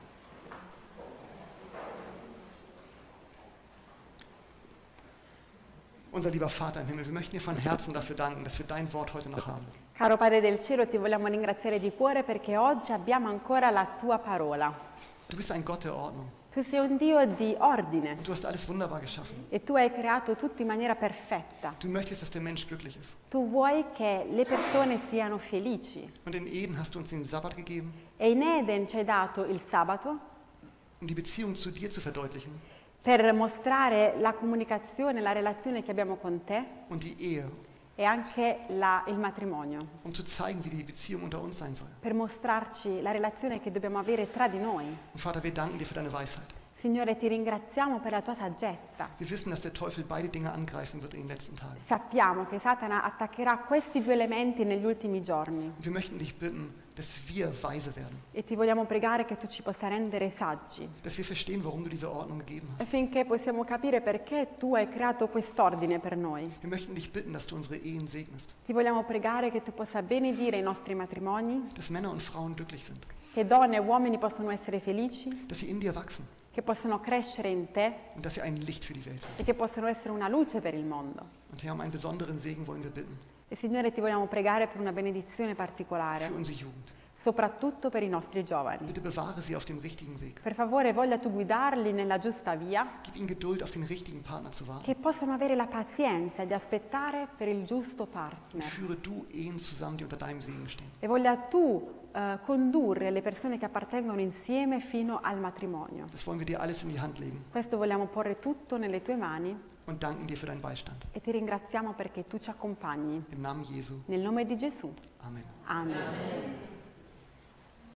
[SPEAKER 1] Unser lieber Vater im Himmel, wir möchten dir von Herzen dafür danken, dass wir dein Wort heute noch haben.
[SPEAKER 2] Caro Padre del Cielo, ti vogliamo ringraziare di cuore perché oggi abbiamo ancora la tua parola.
[SPEAKER 1] Du bist ein Gott der Ordnung.
[SPEAKER 2] Tu sei un Dio di ordine
[SPEAKER 1] Und du hast alles wunderbar geschaffen.
[SPEAKER 2] e tu hai creato tutto in maniera perfetta.
[SPEAKER 1] Du möchtest, dass der Mensch glücklich ist.
[SPEAKER 2] Tu vuoi che le persone siano felici.
[SPEAKER 1] Und in Eden hast du uns den Sabbat gegeben,
[SPEAKER 2] E in Eden ci hai dato il sabato
[SPEAKER 1] um die Beziehung zu dir zu verdeutlichen
[SPEAKER 2] per mostrare la comunicazione, la relazione che abbiamo con te
[SPEAKER 1] und die Ehe,
[SPEAKER 2] e anche il matrimonio,
[SPEAKER 1] um zu zeigen, wie die Beziehung unter uns sein soll.
[SPEAKER 2] per mostrarci la relazione che dobbiamo avere tra di noi.
[SPEAKER 1] Und Vater, wir danken dir für deine Weisheit.
[SPEAKER 2] Signore, ti ringraziamo per la tua saggezza.
[SPEAKER 1] Wir wissen, dass der Teufel beide Dinge angreifen wird in den letzten Tagen.
[SPEAKER 2] Sappiamo che Satana attaccherà questi due elementi negli ultimi giorni
[SPEAKER 1] Und wir möchten dich bitten, dass wir weise werden,
[SPEAKER 2] e ti vogliamo pregare che tu ci possa rendere saggi,
[SPEAKER 1] dass wir verstehen, warum du diese Ordnung gegeben hast.
[SPEAKER 2] affinché possiamo capire perché tu hai creato quest'ordine per noi.
[SPEAKER 1] Wir möchten dich bitten, dass du unsere Ehen segnest,
[SPEAKER 2] Ti vogliamo pregare che tu possa benedire i nostri matrimoni,
[SPEAKER 1] dass Männer und Frauen glücklich sind,
[SPEAKER 2] che donne e uomini possano essere felici,
[SPEAKER 1] dass sie in dir wachsen
[SPEAKER 2] che possano crescere in te
[SPEAKER 1] und dass sie ein Licht für die Welt sind.
[SPEAKER 2] e che possano essere una luce per il mondo.
[SPEAKER 1] Und Herr, um einen besonderen Segen wollen wir bitten
[SPEAKER 2] E Signore, ti vogliamo pregare per una benedizione
[SPEAKER 1] für
[SPEAKER 2] particolare,
[SPEAKER 1] unsere Jugend.
[SPEAKER 2] soprattutto per i nostri giovani.
[SPEAKER 1] Bitte bewahre sie auf dem richtigen Weg.
[SPEAKER 2] Per favore, voglia tu guidarli nella giusta via,
[SPEAKER 1] Gib ihnen Geduld, auf den richtigen Partner zu warten.
[SPEAKER 2] che possano avere la pazienza di aspettare per il giusto
[SPEAKER 1] Und
[SPEAKER 2] partner.
[SPEAKER 1] führe du Ehen zusammen, die unter deinem Segen stehen.
[SPEAKER 2] E voglia tu condurre le persone che appartengono insieme fino al matrimonio.
[SPEAKER 1] Das wollen wir dir alles in die Hand legen
[SPEAKER 2] Questo vogliamo porre tutto nelle tue mani
[SPEAKER 1] und danken dir für deinen Beistand.
[SPEAKER 2] e ti ringraziamo perché tu ci accompagni.
[SPEAKER 1] Im Namen Jesu.
[SPEAKER 2] Nel nome di Gesù.
[SPEAKER 1] Amen.
[SPEAKER 2] Amen.